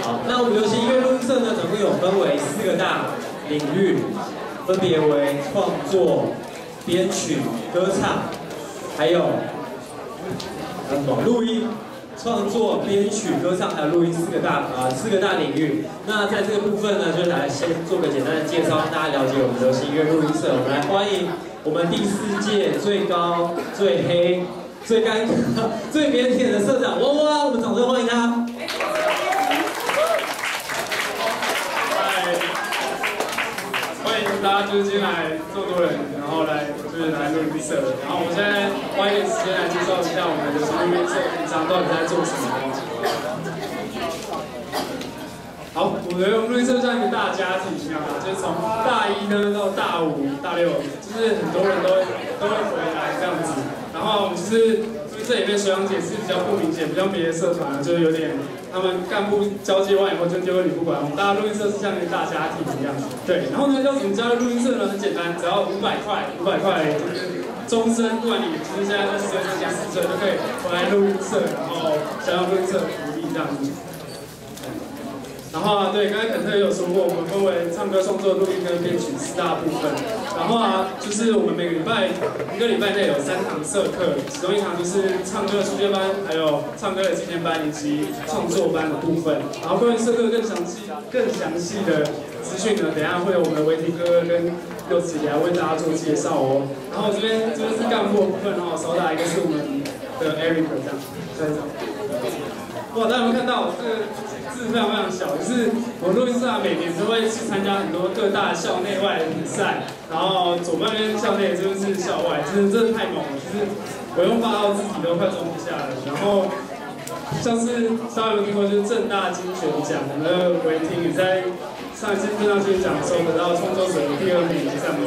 好，那我们流行音乐录音社呢，总共有分为4个大领域，分别为创作、编曲、歌唱，还有录音。 创作、编曲、歌唱还有录音4个大领域。那在这个部分呢，就来先做个简单的介绍，让大家了解我们流行音乐录音社。我们来欢迎我们第4届最高、最黑、最尴尬、最腼腆的社长汪汪，我们掌声欢迎他。 欢迎大家，就是今天来这么多人，然后来录音社。然后我现在花一点时间来介绍一下我们的录音社平常到底在做什么。好，我们的录音社像一个大家庭一样，就是从大1呢到大5、大6，就是很多人都会回来这样子。然后就是这里面学长姐是比较不明显，不像别的社团就是有点。 他们干部交接完以后就丢给你不管，我们大家录音社是像一个大家庭一样。对，然后呢，要怎么加入录音社呢？很简单，只要500块就是终身，不管你其实现在22岁、34岁都可以回来录音社，然后加入录音社的福利这样子。然后啊，对，刚才肯特也有说过，我们分为唱歌、创作、录音跟编曲4大部分。然后啊，就是我们每个礼拜1个礼拜内有3堂社课，其中1堂就是唱歌的初阶班，还有唱歌的纪念班以及创作班的部分。然后关于社课更详细的资讯呢，等一下会有我们的维婷哥哥跟柚子姐来为大家做介绍哦。然后这边是干部的部分哦，稍大一个是我们的 Eric 这样，在这。哇，大家有没有看到这个？ 字非常小，就是我们录音社每年都会去参加很多各大校内外的比赛，然后左半边校内，这边是校外，真的太猛了，就是我用发到自己都快装不下了。然后像是大家有听过，就是政大金选奖，我们的维婷也在上一次政大金选奖的时候得到创作者的第2名这样子。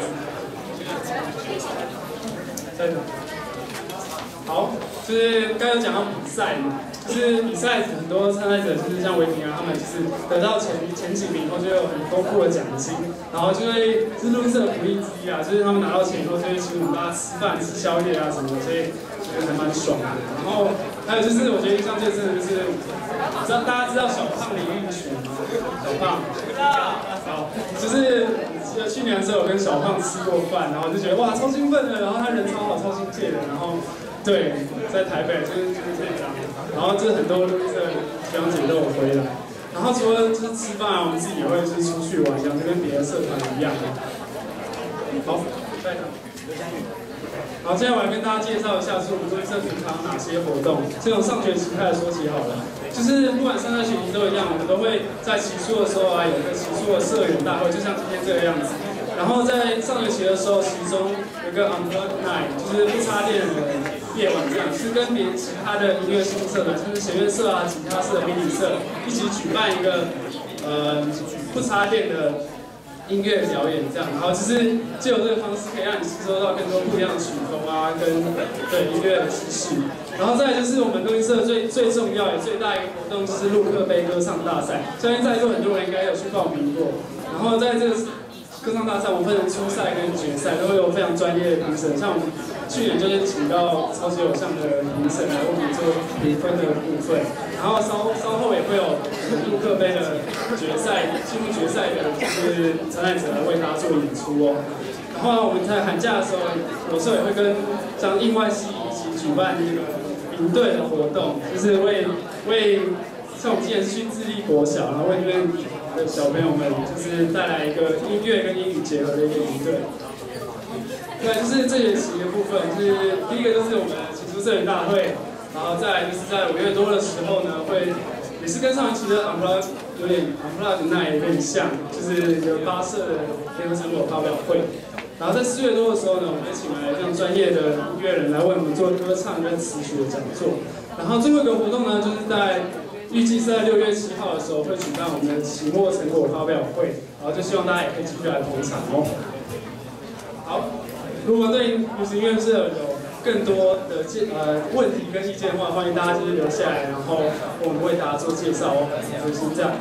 在哪？好，就是刚刚讲到比赛嘛。 就是比赛很多参赛者，就是像维婷啊，他们就是得到前几名以后，就有很丰富的奖金，然后就会是录音社的福利之一啊，就是他们拿到钱以后，就会请我们大家吃饭、吃宵夜啊什么的，所以觉得还蛮爽的。然后还有就是，我觉得印象最深的就是，大家知道小胖李玉群吗？小胖，好，就是去年的时候有跟小胖吃过饭，然后就觉得哇超兴奋的，然后他人超好，超亲切的，然后。 对，在台北就是这样，然后就是很多录音社学长姐都有回来，然后除了就是吃饭啊，我们自己也会就是出去玩，像就跟别的社团一样。好，在哪？好，接下来我来跟大家介绍一下，是我们录音社平常哪些活动。先从上学期开始说起好了，就是不管上下学期都一样，我们都会在期初的时候啊，有一个期初的社员大会，就像今天这个样子。 然后在上学期的时候，其中有一个 Unplugged Night， 就是不插电的夜晚，这样是跟其他的音乐新社团，像是弦乐社啊、吉他社、迷你社一起举办一个不插电的音乐表演，这样，然后就是借由这个方式，可以让你吸收到更多不一样的曲风啊，跟对音乐的知识。然后再来就是我们录音社最重要也最大一个活动，就是陆克杯歌唱大赛，相信在座很多人应该有去报名过。然后在这个 歌唱大赛，我们分成初赛跟决赛，都会有非常专业的评审。像我们去年就是请到超级偶像的评审来为我们做评分的部分。然后稍后也会有陆克杯的决赛，进入决赛的就是参赛者来为大家做演出哦。然后我们在寒假的时候，有时候也会跟像印外系一起举办这个营队的活动，就是为像我们今年是去智利国小，然后为那边 的小朋友们就是带来一个音乐跟英语结合的一个营队。对，就是这学期的部分，就是第一个就是我们起初社员大会，然后再来就是在5月多的时候呢，会也是跟上一期的 Unplugged 有点 Unplugged 那有点像，就是有8社的联合成果发表会。然后在4月多的时候呢，我们就请来非常专业的音乐人来为我们做歌唱跟词曲的讲座。然后最后一个活动呢，就是在 预计是在6月7号的时候会举办我们的期末成果发表会，然后就希望大家也可以继续来捧场哦。好，如果对流行音乐社有更多的问题跟意见的话，欢迎大家就是留下来，然后我们为大家做介绍哦。就是这样。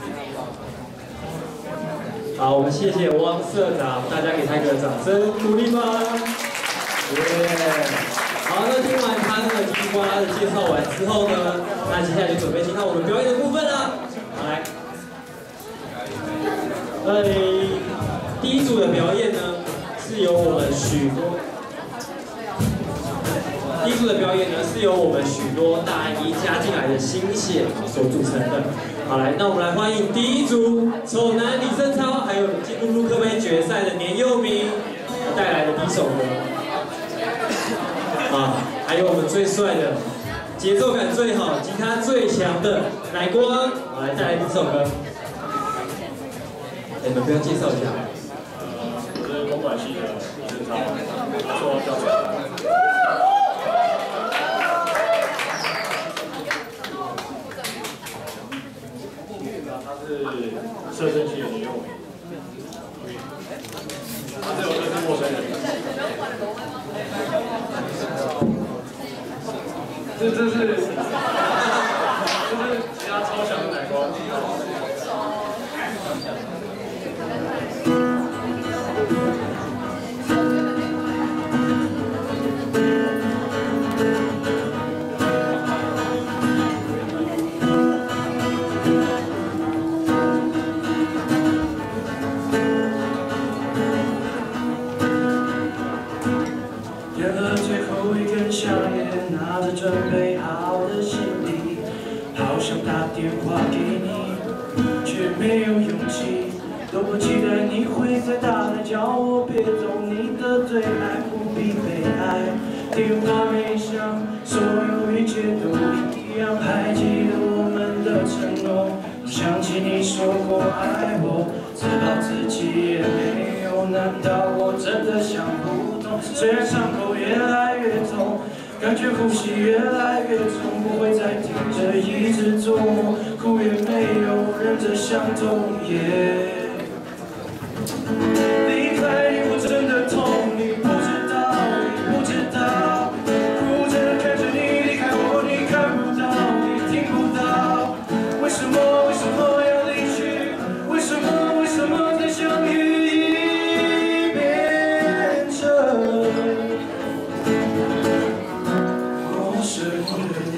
好，我们谢谢汪社长，大家给他一个掌声鼓励吧。好，那听完他那个叽里呱啦的介绍完之后呢，那接下来就准备进到我们表演的部分了。好，来。 第一组的表演呢，是由我们许多大安一加进来的新血所组成的。好，来，那我们来欢迎第一组丑男李胜超，还有进入陆科杯决赛的年佑明带来的第一首歌。还有我们最帅的、节奏感最好、吉他最强的乃光，来带来第一首歌。你们不要介绍一下。 我是公管系的李胜超，说教授。他是摄政系的年佑明，他这首歌是陌生人。这是其他超强的乃光。 点了最后一根香烟，拿着准备好的行李，好想打电话给你，却没有勇气。多么期待你会再打来叫我别走，你的最爱不必被爱。电话没响，所有一切都一样。还记得我们的承诺，想起你说过爱我，知道自己也没有。难道我真的想不通？虽然伤口越来越痛，感觉呼吸越来越重，不会再听着一直做梦，哭也没有忍着想痛也。离开你我真的痛，你不知道，你不知道，哭着看着你离开我，你看不到，你听不到，为什么要离去？为什么再相遇已变成陌生人？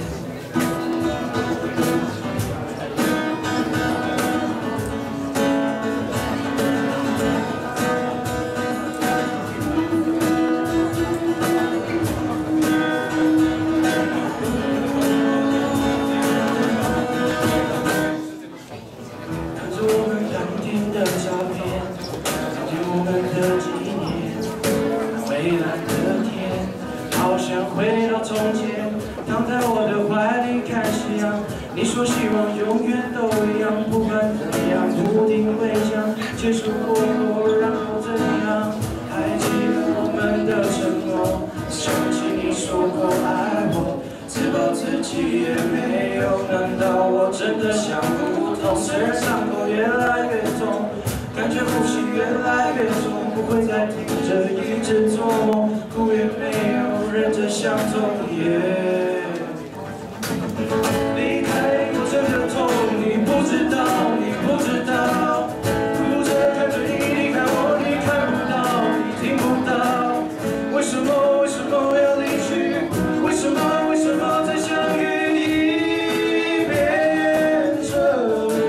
回到从前，躺在我的怀里看夕阳。你说希望永远都一样，不管怎样，不定会讲。结束过后，然后怎样？还记得我们的承诺，想起你说过爱我，自暴自弃也没有。难道我真的想不通？虽然伤口越来越痛，感觉呼吸越来越重，不会再听着一直做梦，哭也没有忍着想痛也。离开我真的痛，你不知道，你不知道，哭着看着你离开我，你看不到，你听不到，为什么要离去？为什么再相遇已变成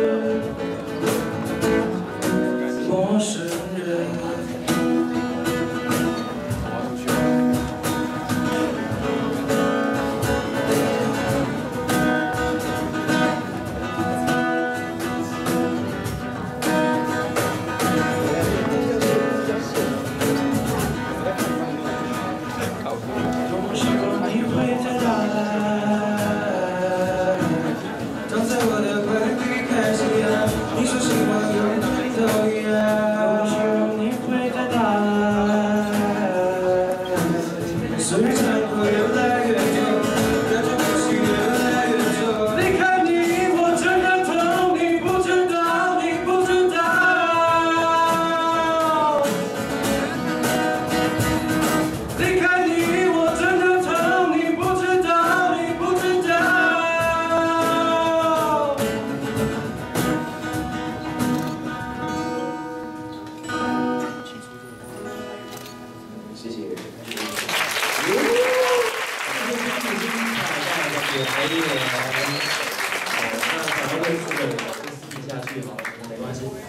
陌生人？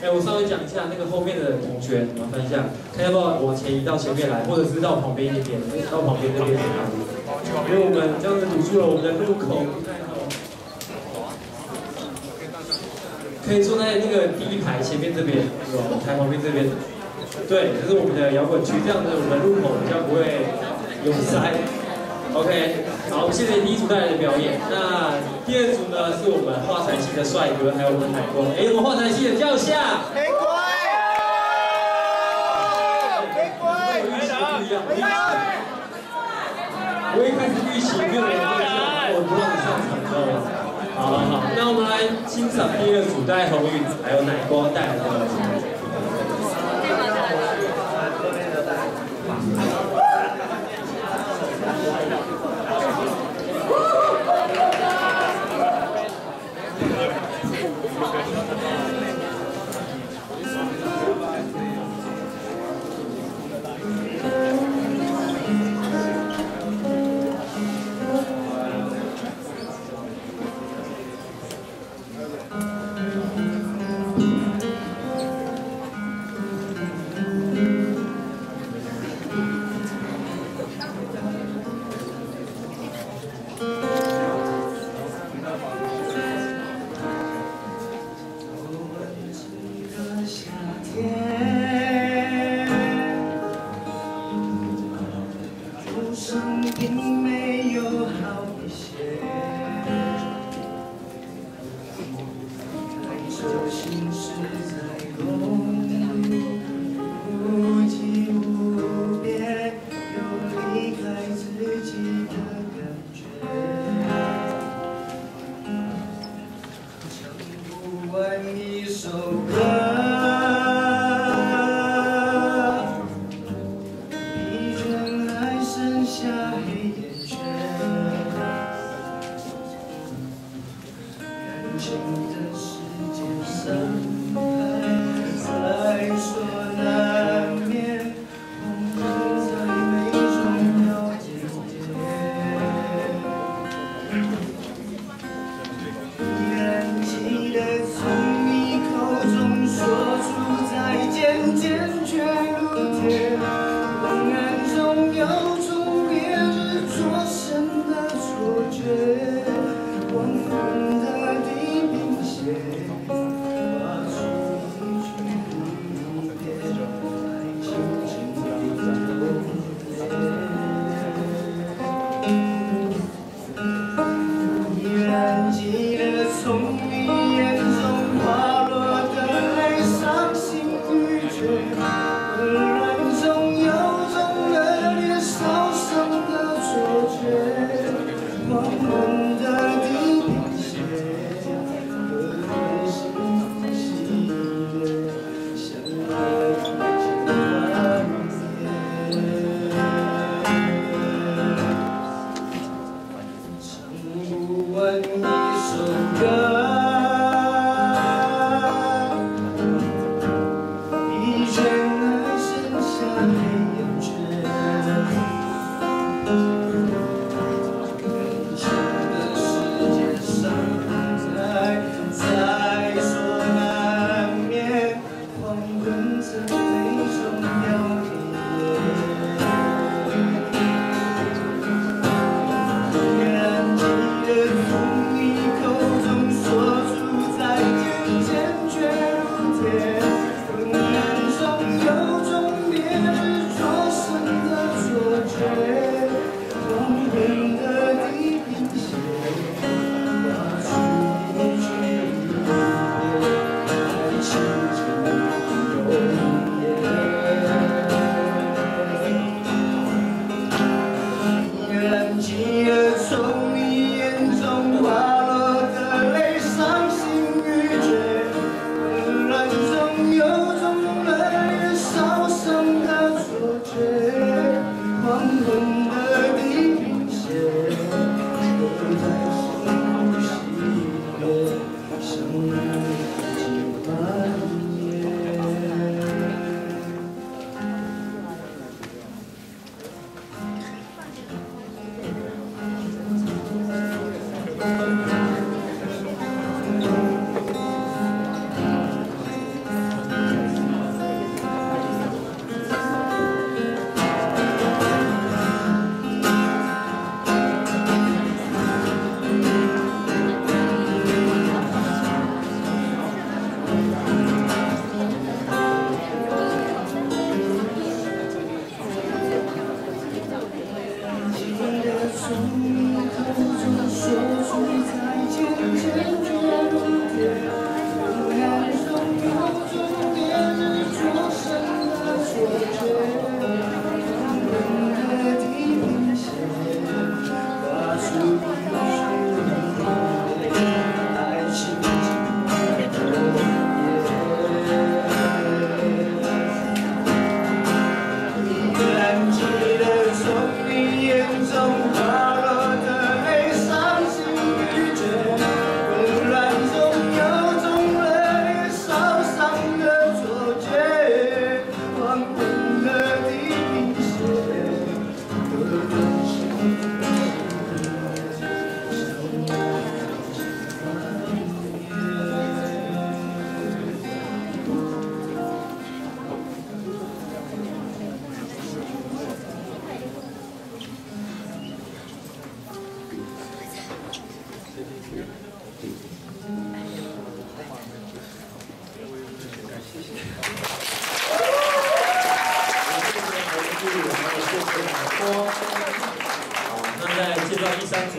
我稍微讲一下那个后面的同学，麻烦一下，看要不要往前移到前面来，或者是到旁边一点，到旁边这边。因为我们这样子堵住了我们的入口，可以坐在那个第一排前面这边，台旁边这边。对，这是我们的摇滚区，这样子我们的入口比较不会拥塞。OK， 好，谢谢第一组带来的表演。那第二组呢，是我们画材系的帅哥，还有我们奶公。我们画材系的叫下。黑鬼。黑鬼。我一开始预期没有人会这样，我不让你上场，知道吗？好，那我们来欣赏第二组带红宇还有奶光带来的。 黄昏的地平线，画出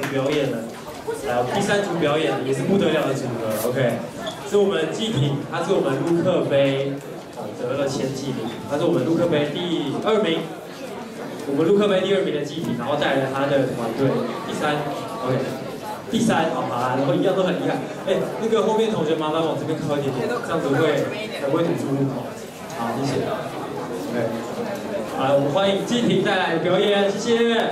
表演了，第3组表演也是不得了的组合 ，OK， 是我们季婷，她是我们陆克杯得了前几名，她是我们陆克杯第2名，我们陆克杯第2名的季婷，然后带来她的团队第3 ，OK， 第3，好啦，然后一样都很厉害，那个后面同学麻烦往这边靠一点点，这样子才不会堵住路口，好，谢谢 ，OK， 好，我们欢迎季婷带来的表演，谢谢。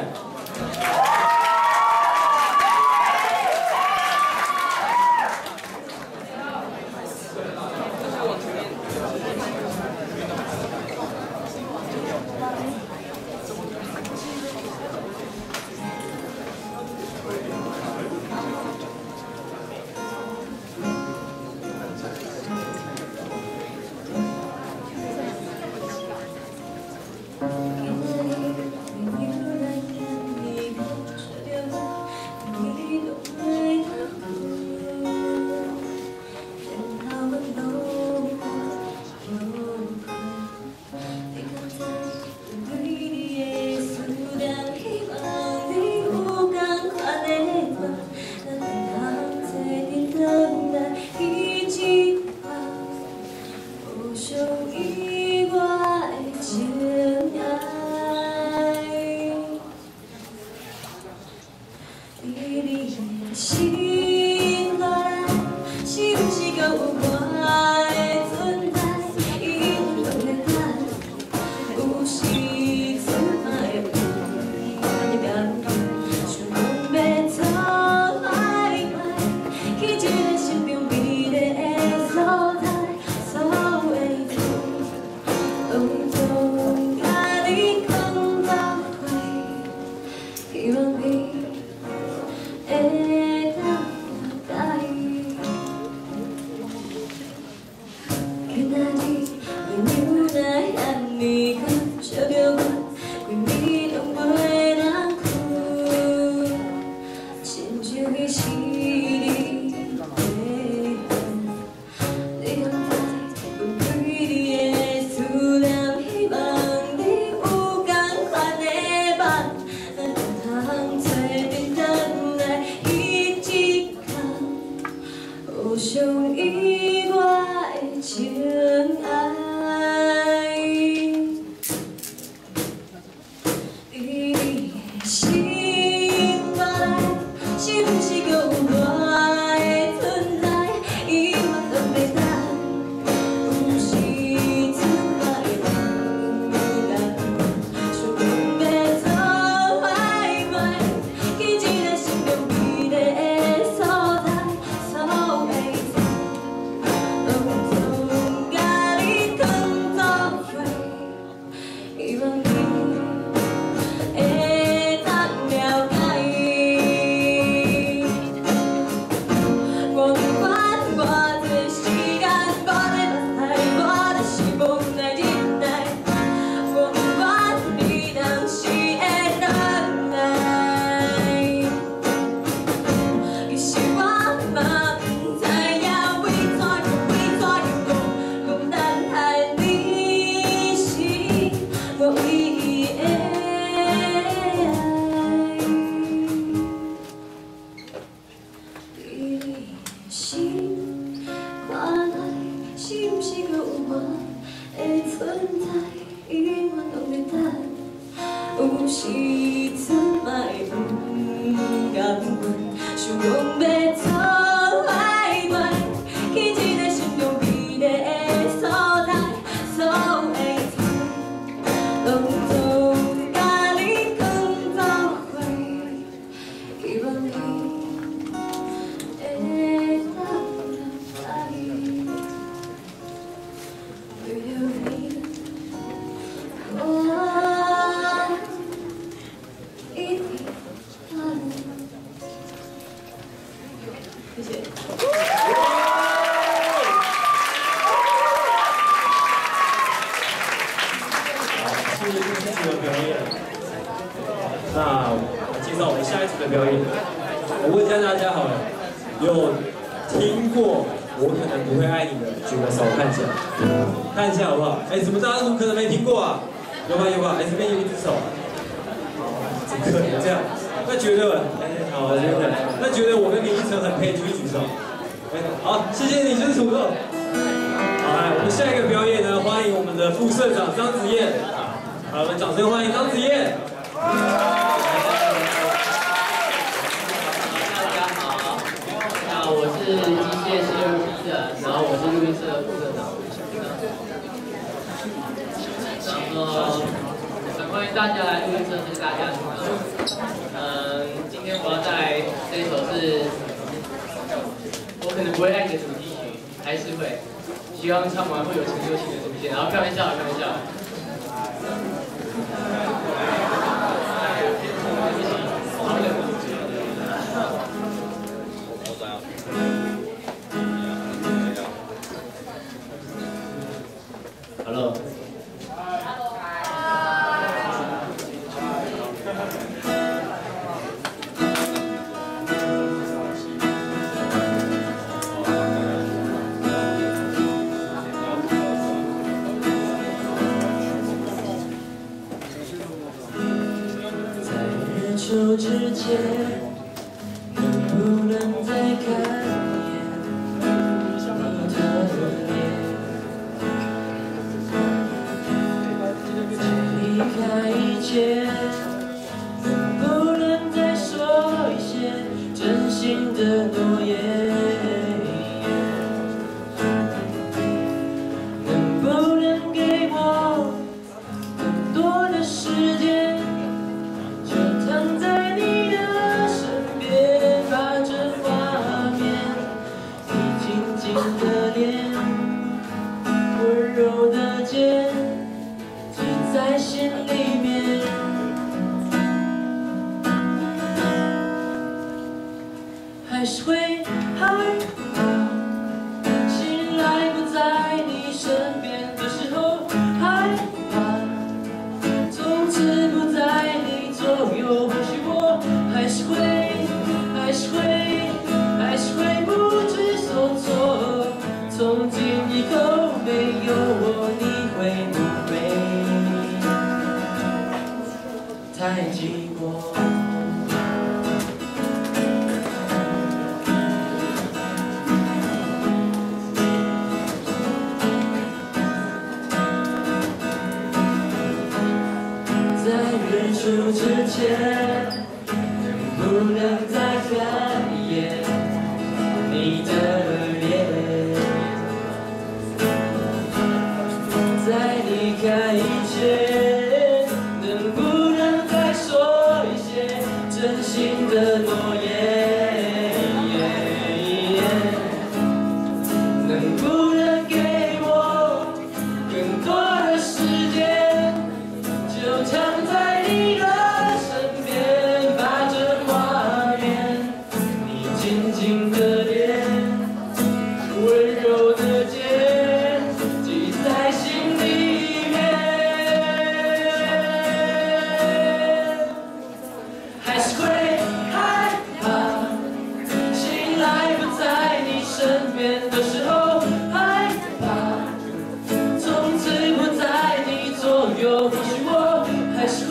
好，真的。那觉得我跟林依晨很配，举举手。好，谢谢你，就是土豆。好，来，我们下一个表演呢，欢迎我们的副社长张子燕。好，我们掌声欢迎张子燕。 大家好，那我是机械系6批的，然后我是录音社的副社长。很欢迎大家来录音社，这个大家听到。今天我要带来这一首是，我可能不会爱你的主题曲，还是会，希望唱完会有成就性的出现。然后开玩笑，开玩笑。Hello。 走之前，能不能再看一眼你的脸？在离开以前，能不能再说一些真心的诺言？能不能给我更多的时间？躺在你的身边，把这画面，你静静的脸，温柔的肩，记在心里面。还是会害怕，醒来不在你身边的时候，害怕，从此不在你左右，或许我还是会不知所措。从今以后没有我，你会不会太寂寞？在认输之前，能不能再看一眼你的脸？在离开以前，能不能再说一些真心的诺言？能不能给我更多的时间？就躺在你的身边，把这画面，你静静的脸，温柔的肩，记在心里面。还是会害怕，醒来不在你身边的时候，害怕，从此不在你左右。或许我还是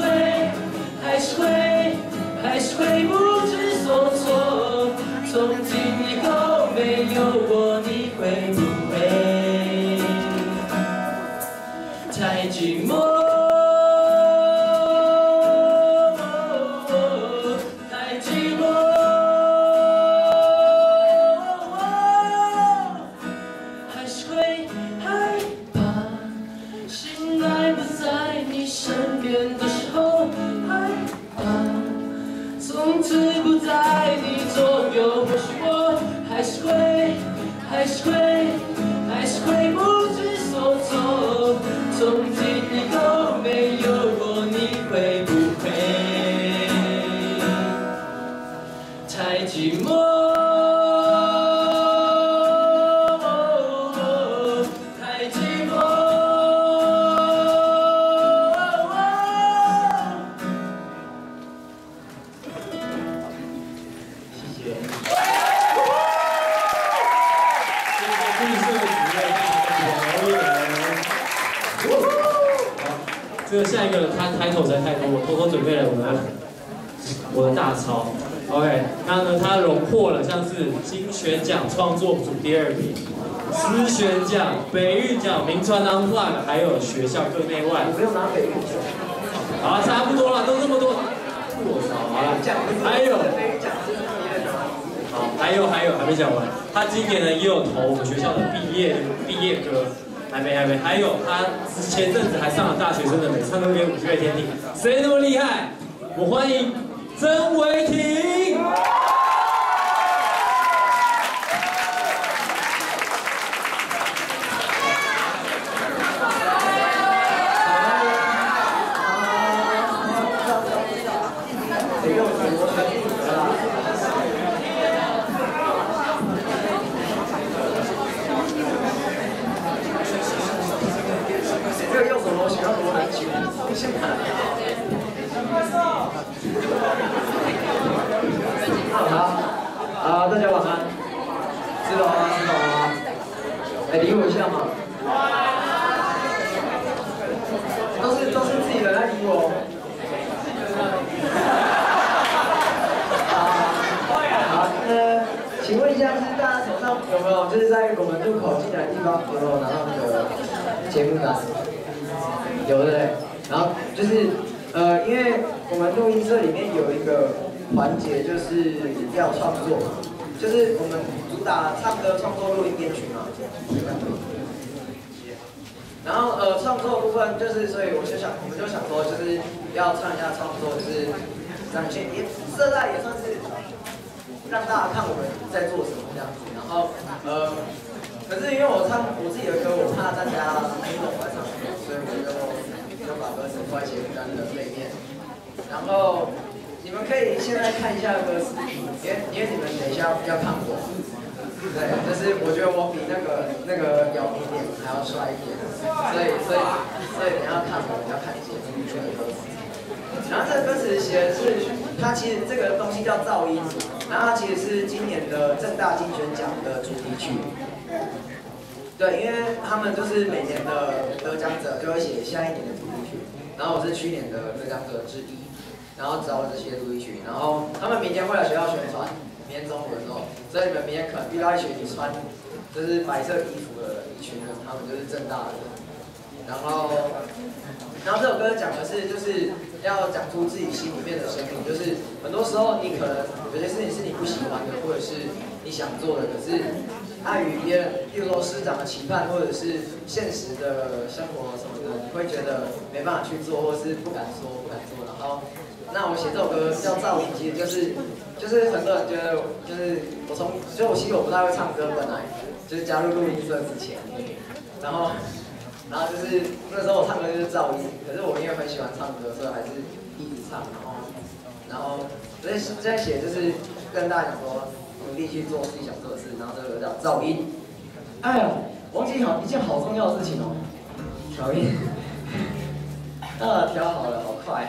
会不知所措。从今以后没有我，你会不会太寂寞？太寂寞。还是会害怕，醒来不在你身边的时候，害怕，从此不在你左右。或许我还是会不知所措。从今以后没有我，你会不会太寂寞？太寂寞。谢谢。 这个下一个他抬头才太多，我偷偷准备了我的大抄。 OK， 那呢，他荣获了像是金选奖创作组第2名、思选奖、北运奖、名传 Unplugged， 还有学校各内外。 我没有拿北运奖。 好，差不多了，都这么多，多少？好了，还有，好，还有，还没讲完。他今年呢也有投我们学校的毕业歌，还没，还有他前阵子还上了大学生的美，唱歌给5月天听，谁那么厉害？我欢迎曾维婷。 这个右手螺旋要多难取？先看。好，大家晚安。知道啊，知道啊。哎，理我一下嘛。都是自己人来理我。好，请问一下，就是大家手上有没有就是在我们入口进来的地方有没有拿到那个节目单？有的，然后就是因为我们录音社里面有一个环节，就是要创作，就是我们主打唱歌、创作、录音、编曲嘛。然后创作部分就是，所以我们就想说，就是要唱一下创作，就是展现色带也算是让大家看我们在做什么这样子。然后可是因为我唱我自己的歌，我怕大家听懂我在唱什么，所以我就把歌词放在节目单的背面。然后你们可以现在看一下歌词，因为你们等一下要看我。对，就是我觉得我比那个姚明脸还要帅一点，所以你要看我，要看节目这个歌词。然后这个歌词写的是，它其实这个东西叫噪音，然后它其实是今年的政大金选奖的主题曲。对，因为他们就是每年的得奖者就会写下一年的主题曲，然后我是去年的得奖者之一，然后找了这些主题曲，然后他们明天会来学校宣传。明天中午的时候，所以你们明天可能遇到一群你穿就是白色衣服的一群人，他们就是政大的人。然后这首歌讲的是就是要讲出自己心里面的声音，就是很多时候你可能有些事情是你不喜欢的，或者是你想做的，可是碍于别人，例如说师长的期盼，或者是现实的生活什么的，你会觉得没办法去做，或者是不敢说。然后，那我写这首歌叫噪音，其实就是很多人觉得，就是我其实我不太会唱歌，本来就是加入录音社之前，然后就是那时候我唱歌就是噪音，可是我因为很喜欢唱歌，所以还是一直唱，然后所以现在写就是跟大家讲说，努力去做自己想做的事，然后这个叫噪音。哎呀，忘记一件好重要的事情哦，小音，调好了，好快。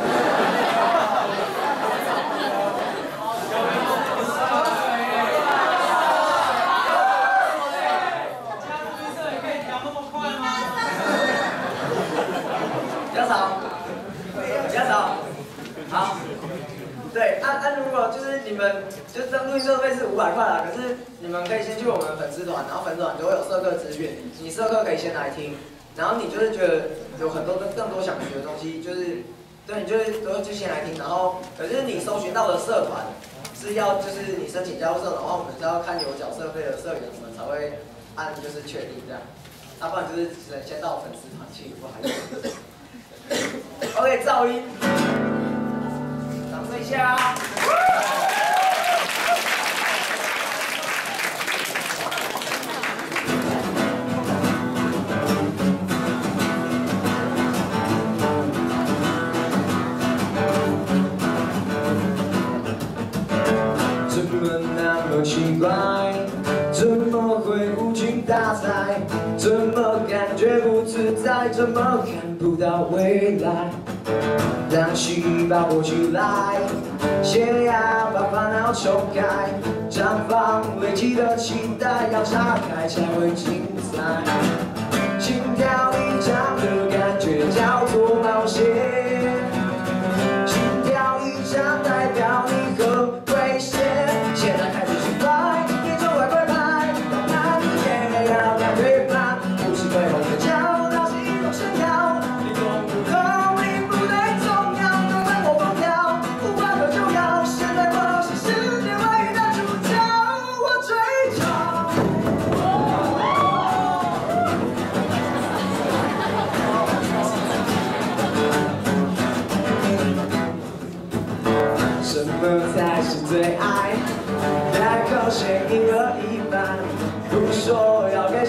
比较少，好，对，如果就是你们就这录音设备是500块啦，可是你们可以先去我们粉丝团，然后粉丝团就会有社课资讯，你社课可以先来听，然后你就是觉得有很多更多想学的东西，就是对，你就先来听，然后可是你搜寻到的社团是要就是你申请加入社团的话，我们是要看有缴社费的社员，我们才会按就是确定这样，不然就是只能先到粉丝团去，不好意思。OK， 噪音，掌声一下。怎么那么奇怪？怎么会无精打采？怎么感觉不自在？怎么看不到未来？让心把过去来，先要把烦恼冲开，绽放累积的期待，要岔开才会精彩。心跳一张的感觉叫做冒险，心跳一张代表你和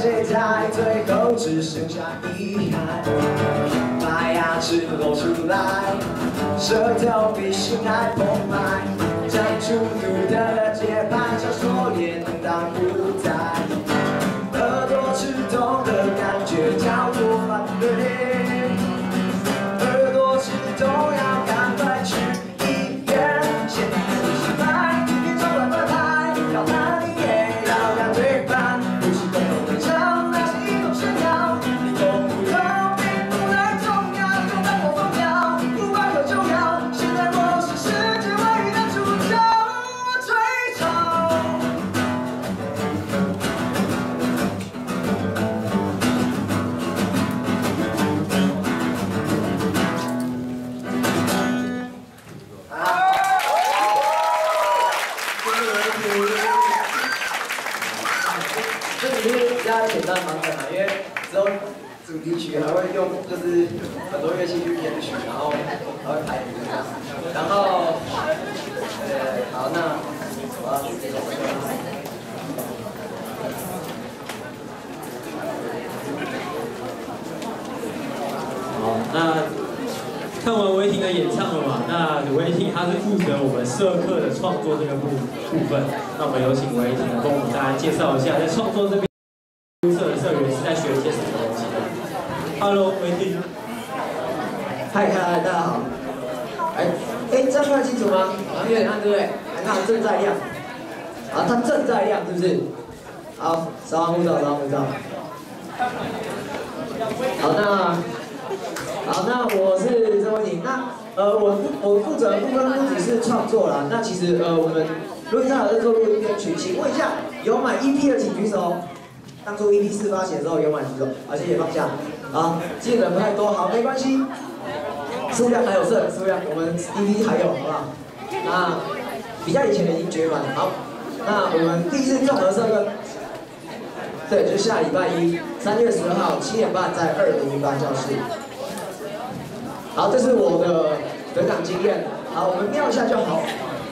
谁在最后只剩下遗憾？把牙齿露出来，舌头比心还澎湃，将孤独的节拍小说也能当舞台。耳朵吃痛的感觉叫做反对，耳朵吃痛要赶快去医院。现在你失败，别装乖乖牌，要哪里也要敢对半，不是共同会唱，那是一种炫耀。你懂不懂？并不太重要，就当我疯掉，不管有重要。现在我是世界唯一的主角，我追潮。这里面比较简单版本啊，因为之后主题曲还会用就是很多乐器去编曲，然后还会排舞这样。然后，好，那我要去这首歌。 好，那看完维婷的演唱了嘛？那维婷她是负责我们社课的创作这个部分。那我们有请维婷跟我们大家介绍一下，在创作这边，社的社员是在学一些什么东西的 ？Hello， 维婷。 嗨，大家好。这样看得清楚吗？好像有点暗，对不对？还看正在亮。啊，它正在亮，是不是？好，稍安勿躁，稍安勿躁。好，那我是郑维婷。那我负责的部分不只是创作啦。那其实我们录音上有在做录音编曲，请问一下，有买 EP 的请举手。当初 EP 4发行的时候有买举手，好，谢谢放下。好，记得人不太多，好，没关系。数量还有剩，数量我们 EP 还有，好不好？那比较以前的已经绝版，好。那我们第一次综合社课，对，就下礼拜一，3月12号7点半在2008教室。好，这是我的得奖经验。好，我们瞄一下就好。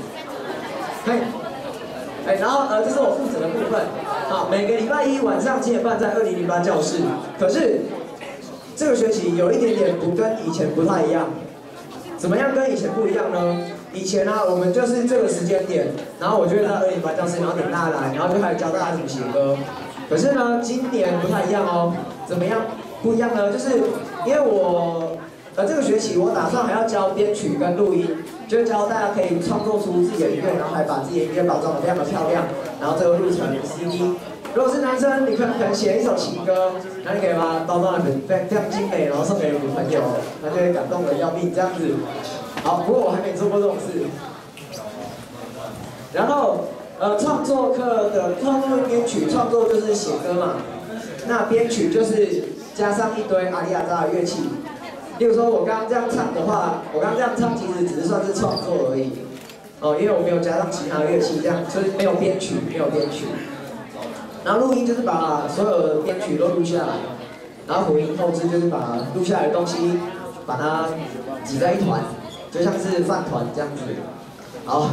然后这是我负责的部分。好，每个礼拜一晚上7点半在2008教室。可是这个学期有一点点跟以前不太一样。怎么样跟以前不一样呢？以前呢，我们就是这个时间点，然后我就会在2008教室，然后等大家来，然后就开始教大家怎么写歌。可是呢，今年不太一样哦。怎么样不一样呢？就是因为我这个学期我打算还要教编曲跟录音，就是教大家可以创作出自己的音乐，然后还把自己的音乐包装得非常的漂亮，然后最后录成 CD。如果是男生，你可能写一首情歌，然后你可以把它包装得非常精美，然后送给女朋友，她就会感动得要命这样子。好，不过我还没做过这种事。然后创作课的创作编曲，创作就是写歌嘛，那编曲就是加上一堆阿里阿扎的乐器。例如说，我刚刚这样唱的话，我刚刚这样唱其实只是算是创作而已，因为我没有加上其他乐器，这样就是没有编曲，然后录音就是把所有的编曲都录下来，然后混音后置就是把录下来的东西把它挤在一团，就像是饭团这样子。好，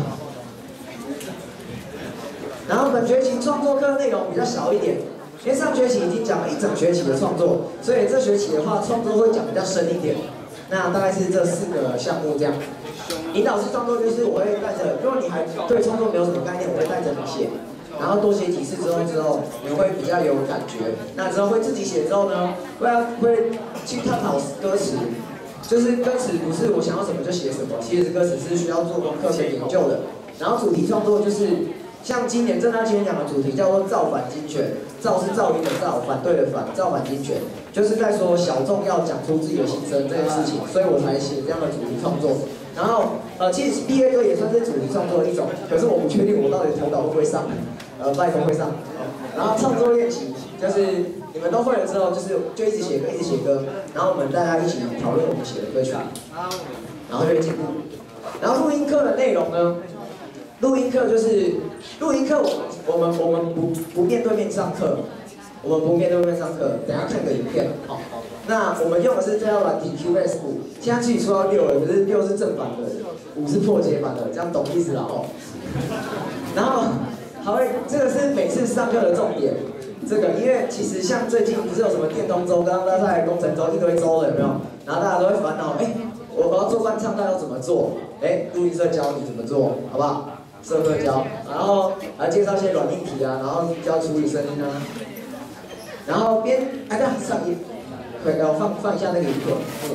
然后本学期创作课内容比较少一点。因为上学期已经讲了一整学期的创作，所以这学期的话，创作会讲比较深一点。那大概是这4个项目这样。引导式创作就是我会带着，如果你还对创作没有什么概念，我会带着你写，然后多写几次之后，你会比较有感觉。那之后会自己写之后呢，会去探讨歌词，就是歌词不是我想要什么就写什么，其实歌词是需要做功课跟研究的。然后主题创作就是。像今年正大今天讲的主题叫做造反精选，造是噪音的造，反对的反，造反精选，就是在说小众要讲出自己的心声这件事情，所以我才写这样的主题创作。然后其实毕业歌也算是主题创作的一种，可是我不确定我到底投稿会不会上，拜托会上。然后创作练习就是你们都会了之后，就一直写歌，一直写歌，然后我们大家一起讨论我们写的歌曲，然后就会进步。然后录音课的内容呢？录音课就是录音课，我们不面对面上课，等一下看个影片，好。那我们用的是这套软体 QS5，现在自己说到6了，可是6是正版的，5是破解版的，这样懂意思了哦。然后，好，这个是每次上课的重点， 这个，因为其实像最近不是有什么电动周、刚刚在工程周一堆周的有没有？然后大家都会烦恼，我要做伴唱带要怎么做？录音社教你怎么做，好不好？社课教，然后来介绍一些软硬体啊，然后教处理声音啊，然后对，上一，放一下那个影片，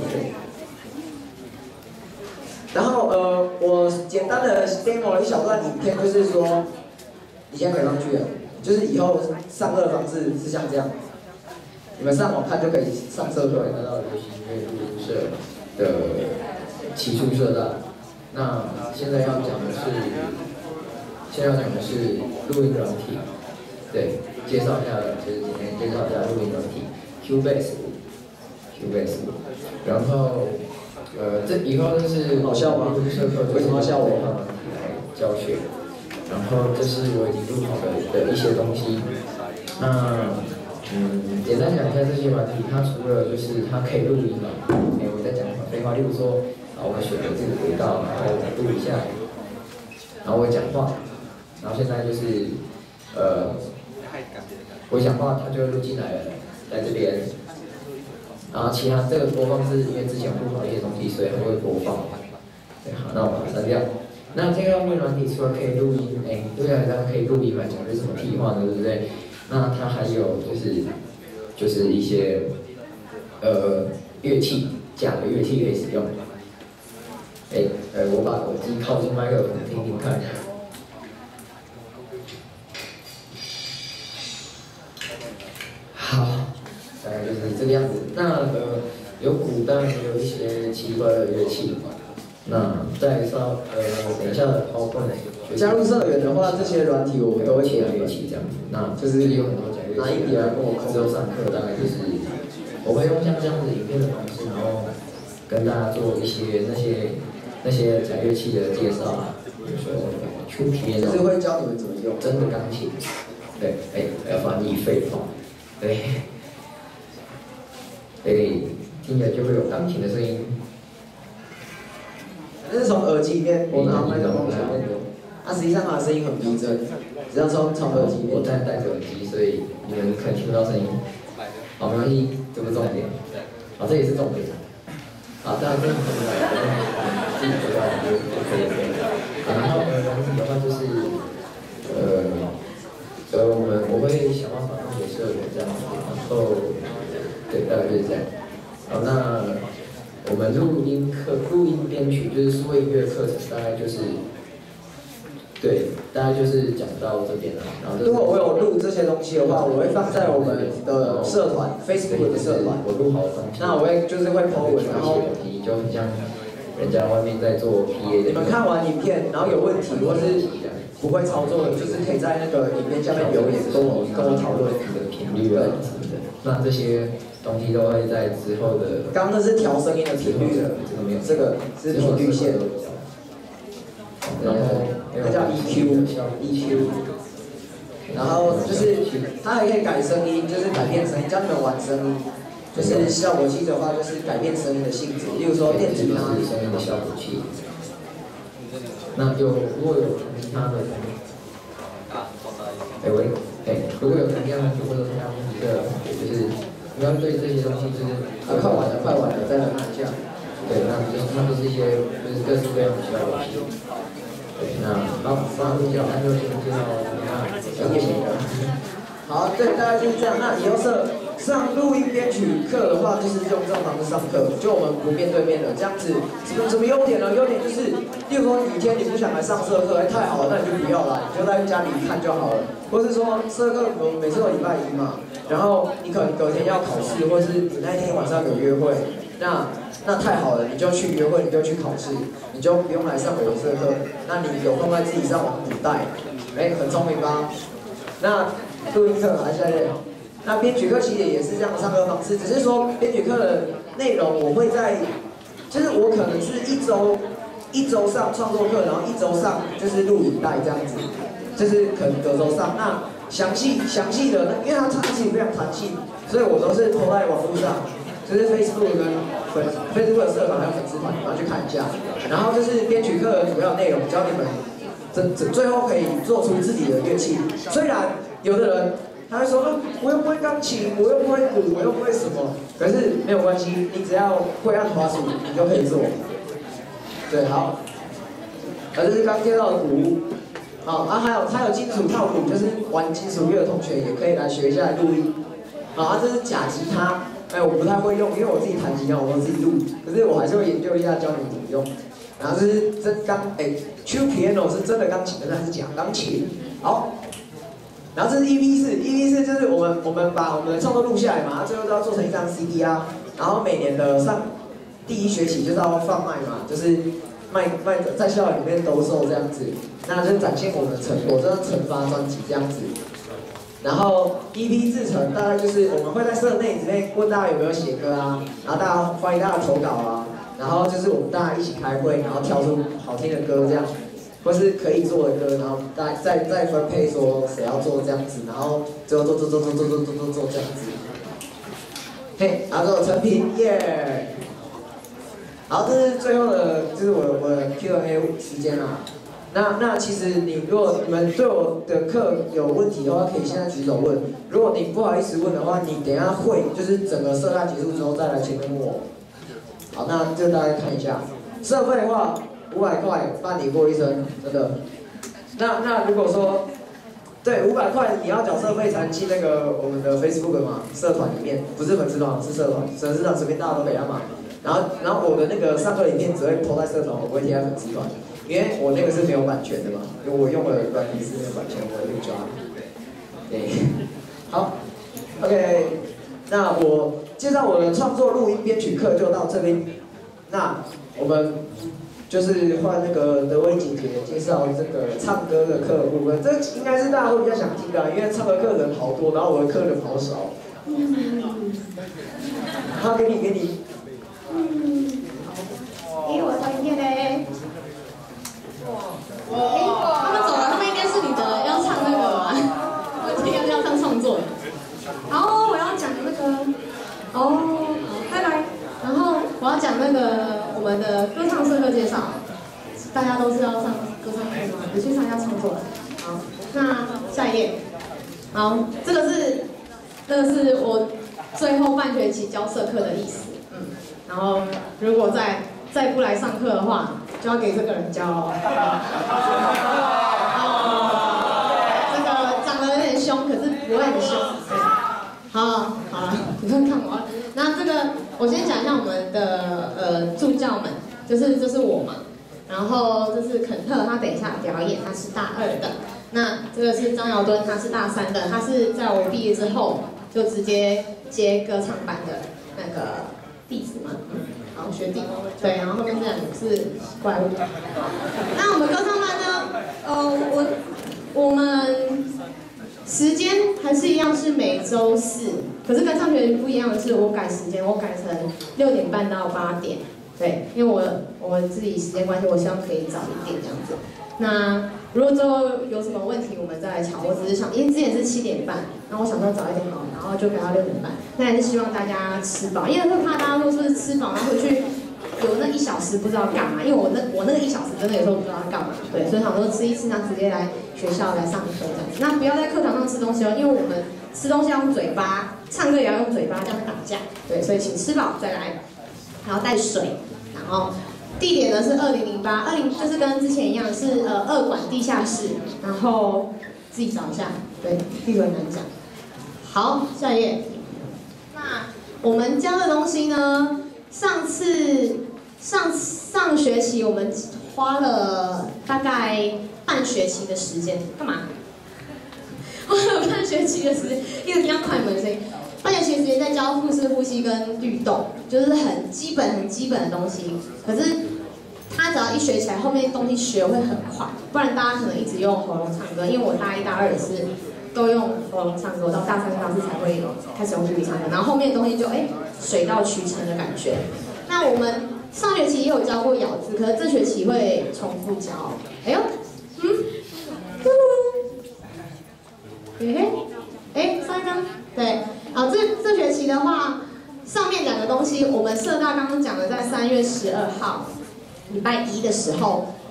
然后我简单的 demo 了一小段影片，就是说，你现在可以上去了，就是以后上课的方式是像这样，你们上网看就可以上社课。 来到流行音乐录音社的起初社大，那现在要讲的是录音软体，对，介绍一下，就是今天介绍一下录音软体 Cubase， 然后这以后就是好笑吗？ 录音社课为什么要笑我？ 软体来教学，然后这是我已经录好的一些东西，那简单讲一下这些软体，它除了就是它可以录音嘛，我在讲废话，例如说，我选择这个轨道，然后录一下，然后我讲话，然后现在就是我讲话它就会录进来了，在这边，然后其他这个播放是因为之前录好一些东西，所以它会播放。对，好，那我把它删掉。那这个录音软体除了可以录音，对啊，它可以录音嘛，讲的是什么屁话呢，对不对？那它还有就是一些乐器，假的乐器可以使用。我把耳机靠近麦克风听听看。好，大概就是这个样子。那有鼓，当然也有一些奇怪的乐器。那再等一下的PowerPoint。 加入社员的话，这些软体我们都会写乐器这样子。那就是有很多假乐器。 拿一点跟我之后上课大概就是我会用像这样子影片的方式，然后跟大家做一些那些假乐器的介绍，比如说出皮那种。 就是会教你们怎么用真的钢琴。对，要翻译废话。对。听起来就会有钢琴的声音。 那是从耳机里面我拿麦克风前面的，实际上它的声音很逼真，只要从耳机里面。 我戴着耳机，所以你们可能听不到声音。好，没关系，这不是重点。好，这也是重点。好，当然这是重点，自己回来就可以了。然后软体的话就是我会想办法弄给社员这样子，然后对，大概就是这样。好，那我们录音编曲就是数位音乐课程，大概就是对，大概就是讲到这边了。然后如果我有录这些东西的话，我会放在我们的社团 Facebook 的社团。 我录好的东西， 那我会就是会 po 文，然后就很像人家外面在做 PA 的。 你们看完影片，然后有问题或是不会操作的，就是可以在那个影片下面留言跟我讨论你的频率啊什么的。那这些东西都会在之后的。 刚刚那是调声音的频率的， 这个没有， 这个是频率线。 然后那叫 EQ， 然后就是它还可以改声音，就是改变声音，教你们玩声音。就是效果器的话，就是改变声音的性质，例如说电吉他。 声音的效果器。那如果有其他的，如果有同样的，或者同样问题的，就是你要对这些东西就是快完了，再来看一下。 对，那都是一些就是各式各样的效果器。对，那好，那就先介绍叶先生。好，对，大概就是这样。那以后上录音编曲课的话，就是用这种方式上课，就我们不面对面的这样子。什么优点呢？优点就是，例如说雨天你不想来上社课，太好了，那你就不要来，你就在家里看就好了。或是说社课我们每次都礼拜一嘛，然后你可能隔天要考试，或是你那一天晚上有约会，那太好了，你就去约会，你就去考试，你就不用来上我的社课。那你有空在自己上网补带，很聪明吧？那录音课还是在那编曲课其实也是这样的上课方式，只是说编曲课的内容我会在，就是我可能是一周上创作课，然后一周上就是录影带这样子，就是可能隔周上。那详细的，因为它其实非常弹性，所以我都是投在网络上，就是 Facebook 的社团还有粉丝团，然后去看一下。然后就是编曲课的主要内容，教你们最后可以做出自己的乐器。虽然有的人他会说，我又不会钢琴，我又不会鼓，我又不会什么。可是没有关系，你只要会按滑鼠，你就可以做。对，好。这是刚接到的鼓。好，还有金属套鼓，就是玩金属乐的同学也可以来学一下录音。好，这是假吉他。我不太会用，因为我自己弹吉他，我都自己录。可是我还是会研究一下，教你怎么用。然后这是真钢，true piano 是真的钢琴，但是它是假钢琴。好，然后这是 EP4 就是我们把我们的创作录下来嘛，最后都要做成一张 CD 啊。然后每年的第一学期就是要贩卖嘛，就是卖在校园里面兜售这样子，那就展现我们的成果，这是惩罚专辑这样子。然后 EP 制成大概就是我们会在社内里面问大家有没有写歌啊，然后欢迎大家投稿啊，然后就是我们大家一起开会，然后挑出好听的歌这样，或是可以做的歌，然后大家再分配说谁要做这样子，然后最后做这样子。嘿，然后最后成品耶。好，这是最后的，就是我的 Q&A 时间啦。那其实如果你们对我的课有问题的话，可以现在举手问。如果你不好意思问的话，你等一下会就是整个社大结束之后再来前面问我。好，那就大家看一下，社费的话500块办理过一生，真的。那如果说对500块你要缴社费才能进那个我们的 Facebook 嘛社团里面，不是粉丝团，是社团，粉丝团随便大家都可以按嘛。然后我的那个上课影片只会投在社团，我不会贴在粉丝团，因为我那个是没有版权的嘛，因为我用的软体是没有版权，我就抓。对，好 ，OK， 那我介绍我的创作录音编曲课就到这边，那我们就是换那个德威姐姐介绍这个唱歌的课的部分，这应该是大家会比较想听的，因为唱歌课人好多，然后我的课人好少。好，给你。 我唱一遍嘞。他们走了，他们应该是你的要唱那个吧？我今天要唱创作。好，我要讲那个，拜拜。然后我要讲那个我们的歌唱社课介绍。大家都是要上歌唱课吗？你去上一下创作。好，那下一页。好，这个是我最后半学期教社课的意思。然后如果再不来上课的话，就要给这个人教哦。这个长得有点凶，可是不会很凶。好了，你们看我。那这个我先讲一下我们的助教们，这是我嘛。然后这是肯特，他等一下表演，他是大2的。那这个是张尧敦，他是大3的，他是在我毕业之后就直接接歌唱班的那个弟子嘛。好，学弟，对，然后后面这两个是怪物。那我们歌唱班呢？我们时间还是一样是每周4，可是跟上学期不一样的是，我改时间，我改成6点半到8点。对，因为我自己时间关系，我希望可以早一点这样子。那如果之后有什么问题，我们再来瞧。我只是想，因为之前是7点半，然后我想说早一点好，然后就改到6点半。那还是希望大家吃饱，因为会怕大家说是不是吃饱，然后回去有那1小时不知道干嘛。因为我那个1小时真的有时候不知道要干嘛，对，所以想说吃一吃，然后直接来学校来上课这样子。那不要在课堂上吃东西哦，因为我们吃东西要用嘴巴，唱歌也要用嘴巴，这样打架。对，所以请吃饱再来，然后带水。然后地点呢是2008，20就是跟之前一样是2馆地下室，然后自己找一下，对，地图很难讲。好，下一页。那我们教的东西呢，上学期我们花了大概半学期的时间，干嘛？花了半学期的时间，一直听到快门声音。半学期时间在教腹式呼吸跟律动，就是很基本的东西。可是他只要一学起来，后面东西学会很快，不然大家可能一直用喉咙唱歌。因为我大1、大2也是都用喉咙唱歌，我到大3、大4才会开始用嘴里唱歌。然后后面的东西就水到渠成的感觉。那我们上学期也有教过咬字，可是这学期会重复教。上一张对。好，这学期的话，上面2个东西，我们社大刚刚讲的，在3月12号礼拜1的时候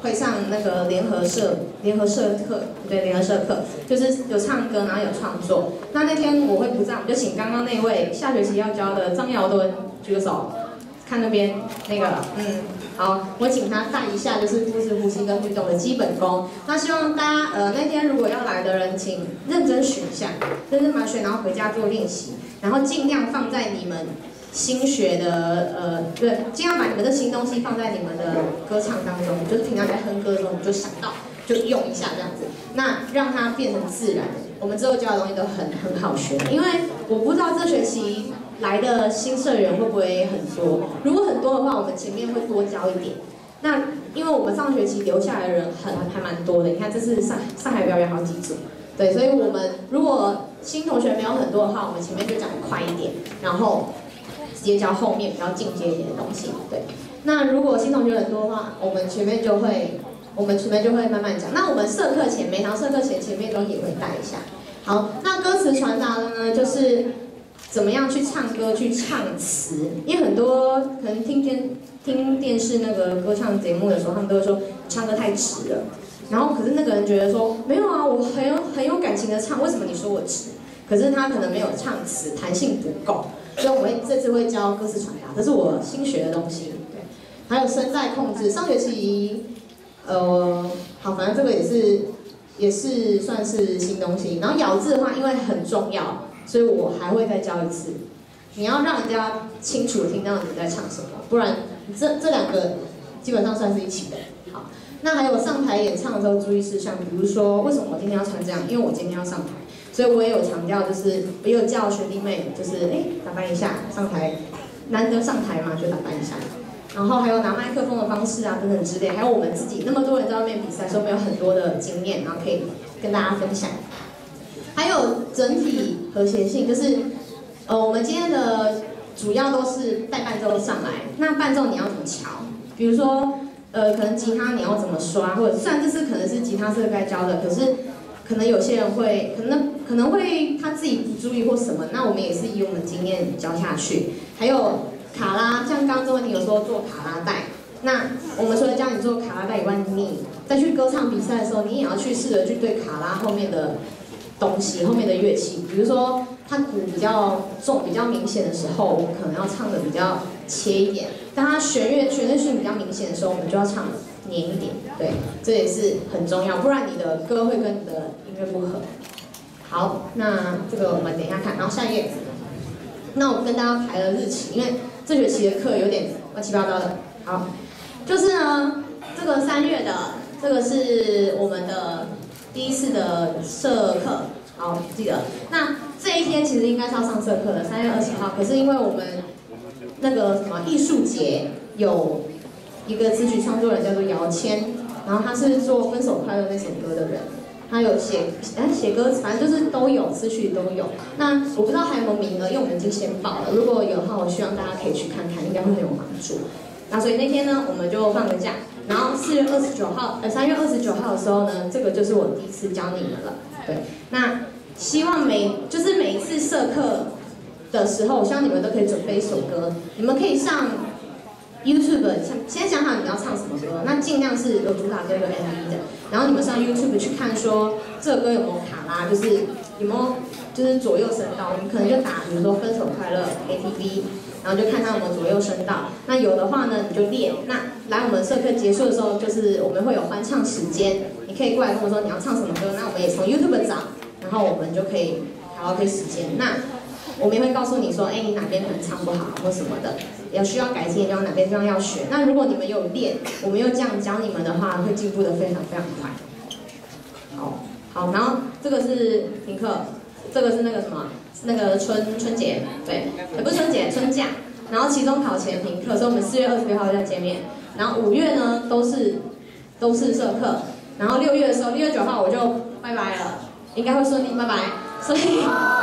会上那个联合社课，对，联合社课就是有唱歌，然后有创作。那天我会不在，我们就请刚刚那位下学期要教的张耀敦举个手，看那边那个，好，我请他带一下就是腹式呼吸跟律动的基本功。那希望大家那天如果要来的人，请认真学一下，认真把它学，然后回家做练习，然后尽量放在你们新学的对，尽量把你们的新东西放在你们的歌唱当中，就是平常在哼歌的时候你就想到就用一下这样子，那让它变成自然。我们之后教的东西都很好学，因为我不知道这学期来的新社员会不会很多，如果很多的话，我们前面会多教一点。那因为我们上学期留下来的人还蛮多的，你看这次上海表演好几组，对，所以我们如果新同学没有很多的话，我们前面就讲快一点，然后直接教后面比较进阶一点的东西，对。那如果新同学很多的话，我们前面就会慢慢讲。那我们社课前，每堂社课前面都也会带一下。好，那歌词传达的呢，就是怎么样去唱歌、去唱词。因为很多可能听电视那个歌唱节目的时候，他们都会说唱歌太直了。然后可是那个人觉得说没有啊，我很有感情的唱，为什么你说我直？可是他可能没有唱词，弹性不够。所以我们这次会教歌词传达，这是我新学的东西。对，还有声带控制，上学期好，反正这个也是算是新东西。然后咬字的话，因为很重要，所以我还会再教一次。你要让人家清楚听到你在唱什么，不然这两个基本上算是一起的。好，那还有上台演唱的时候注意事项，比如说为什么我今天要穿这样？因为我今天要上台。所以我也有强调，就是我有叫学弟妹，就是打扮一下上台，难得上台嘛，就打扮一下。然后还有拿麦克风的方式啊，等等之类。还有我们自己那么多人在外面比赛，所以我们有很多的经验，然后可以跟大家分享。还有整体和谐性，就是我们今天的主要都是带伴奏上来，那伴奏你要怎么调？比如说可能吉他你要怎么刷，或者虽然这次可能是吉他社该教的，可是可能有些人会可能会他自己不注意或什么，那我们也是以我们经验教下去。还有卡拉，像刚刚这问题有说做卡拉带，那我们除了教你做卡拉带以外，你再去歌唱比赛的时候，你也要去试着去对卡拉后面的东西、后面的乐器，比如说它鼓比较重、比较明显的时候，我们可能要唱的比较切一点；当它旋律性比较明显的时候，我们就要唱黏一点。对，这也是很重要，不然你的歌会跟你的音乐不合。好，那这个我们等一下看，然后下一页。那我们跟大家排了日期，因为这学期的课有点乱七八糟的。好，就是呢，这个3月的，这个是我们的第一次的社课，好，记得。那这一天其实应该是要上社课的，3月20号。可是因为我们那个什么艺术节有一个词曲创作人叫做姚谦，然后他是做《分手快乐》那首歌的人。他有写歌词，反正就是都有，词曲都有。那我不知道还有没有名额，因为我们已经先报了。如果有的话，我希望大家可以去看看，应该会很有帮助。那所以那天呢，我们就放个假。然后3月29号的时候呢，这个就是我第一次教你们了。对，那希望每一次社课的时候，我希望你们都可以准备一首歌，你们可以上 YouTube， 先想好你要唱什么歌，那尽量是有主打歌有 MV 的，然后你们上 YouTube 去看说这个歌有没有卡拉，就是有没有就是左右声道，你们可能就打比如说分手快乐 KTV， 然后就看它有没有左右声道，那有的话呢你就练，那来我们社课结束的时候，就是我们会有欢唱时间，你可以过来跟我说你要唱什么歌，那我们也从 YouTube 找，然后我们就可以调 OK 时间，那我们也会告诉你说，你哪边可能唱不好或什么的，有需要改进的地方，哪边地方要学。那如果你们有练，我们又这样教你们的话，会进步的非常非常快。好，然后这个是停课，这个是那个什么，那个春节，对，不是春节，春假。然后期中考前停课，所以我们4月26号再见面。然后5月呢都是社课，然后6月的时候，6月9号我就拜拜了，应该会顺利拜拜。所以这天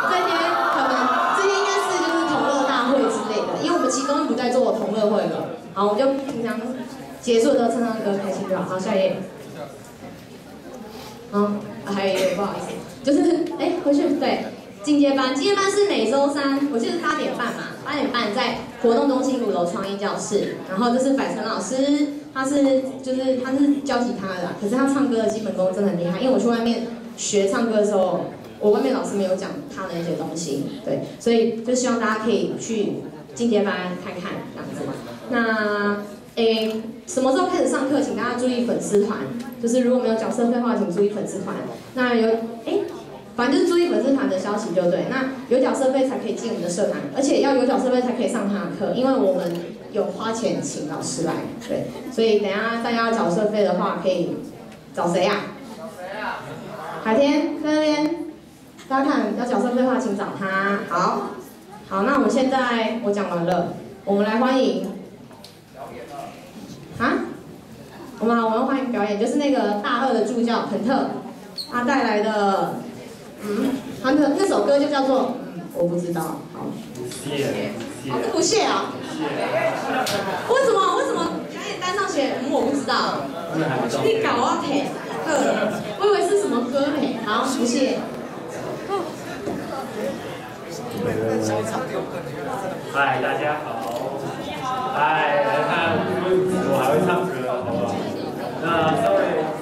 应该是就是同乐大会之类的，因为我们期中不再做同乐会了。好，我们就平常结束的时候唱唱歌，开心就好。好，下一页。还有一页，不好意思，就是回去对进阶班是每周3，我记得8点半嘛，8点半在活动中心5楼创意教室，然后这是百成老师，他是教吉他的啦，可是他唱歌的基本功真的很厉害，因为我去外面学唱歌的时候，我外面老师没有讲他的一些东西，对，所以就希望大家可以去进阶班看看这样子。那什么时候开始上课？请大家注意粉丝团，就是如果没有缴社费的话，请注意粉丝团。那反正就是注意粉丝团的消息就对。那有缴社费才可以进我们的社团，而且要有缴社费才可以上他的课，因为我们有花钱请老师来，对。所以等一下大家要缴社费的话，可以找谁呀？ 找谁啊？ 海天在那边，大家看要缴社费的话，请找他。好，那我们现在我讲完了，我们来欢迎。我们欢迎表演，就是那个大2的助教彭特，他带来的，他的那首歌就叫做我不知道，好，不屑啊，为什么表演单上写我不知道，你搞我赔，我以为是什么歌呢，好，不屑。 嗨，大家好，嗨，来看我还会唱歌，好不好？那稍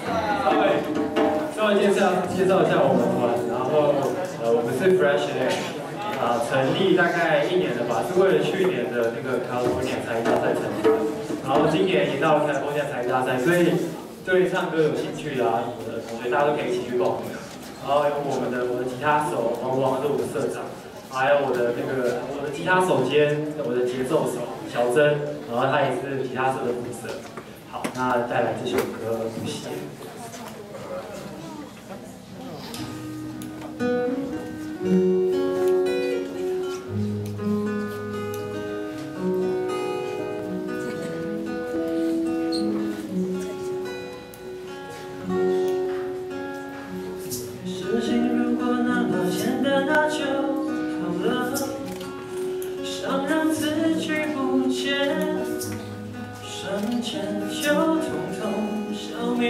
微介绍一下我们团，然后我们是 Fresh Air， 成立大概1年了吧，是为了去年的那个 California 才艺大赛成立的，然后今年也到 California 才艺大赛，所以对唱歌有兴趣的什么的同学，大家都可以一起去报名。然后有我的吉他手王是我的社长，还有我的吉他手兼我的节奏手小珍，然后他也是吉他社的副社。好，那带来这首歌《不屑》。 事情如果那么简单，那就好了，想让自己不见。瞬间就统统消灭。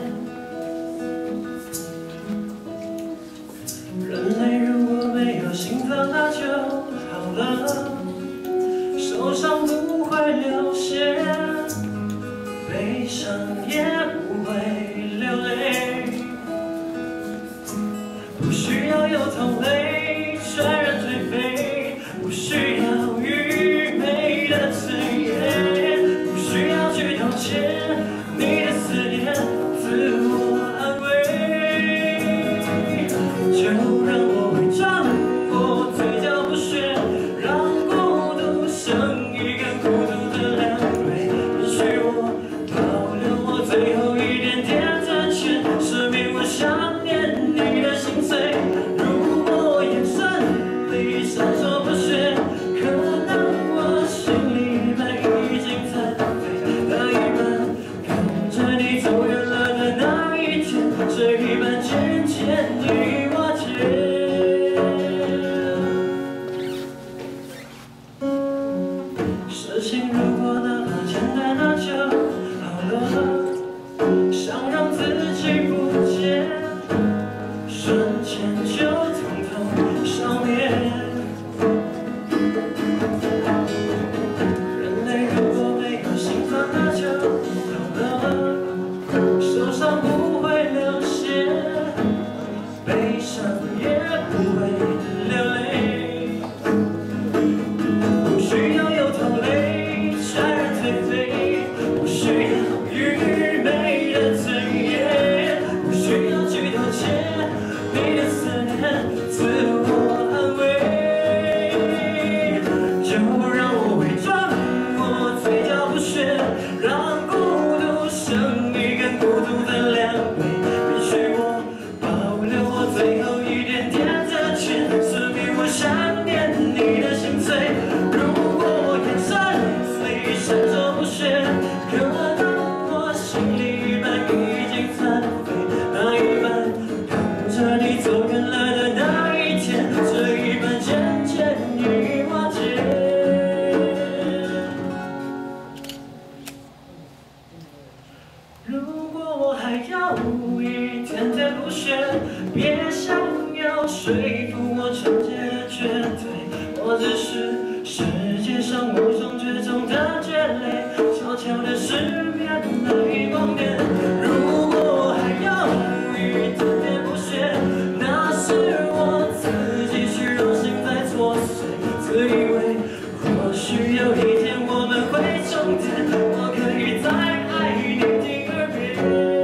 人类如果没有心脏，那就好了，受伤不会流血，悲伤也不会流泪，不需要有同类，全然颓废，不需要愚昧的字眼。需要去道歉，你的思念，自我安慰，就让我伪装我嘴角不屑，让孤独像一根孤独的两腿，允许我保留我最后一点点真切，赦免我想念你的心碎。如果眼神里闪烁不屑，可能我心里面已经残废。走远了的那一天，这一半渐渐地瓦解。事情如果那么简单，那就好了，想让自己不见，瞬间就统统消灭。人类如果没有心脏，那就好了。受伤不会流血，悲伤也不会流泪，不需要有同类，全失眠泪光点。如果还要一点点不屑，那是我自己去让心在作祟，自以为或许有一天我们会重叠，我可以再爱你第二遍。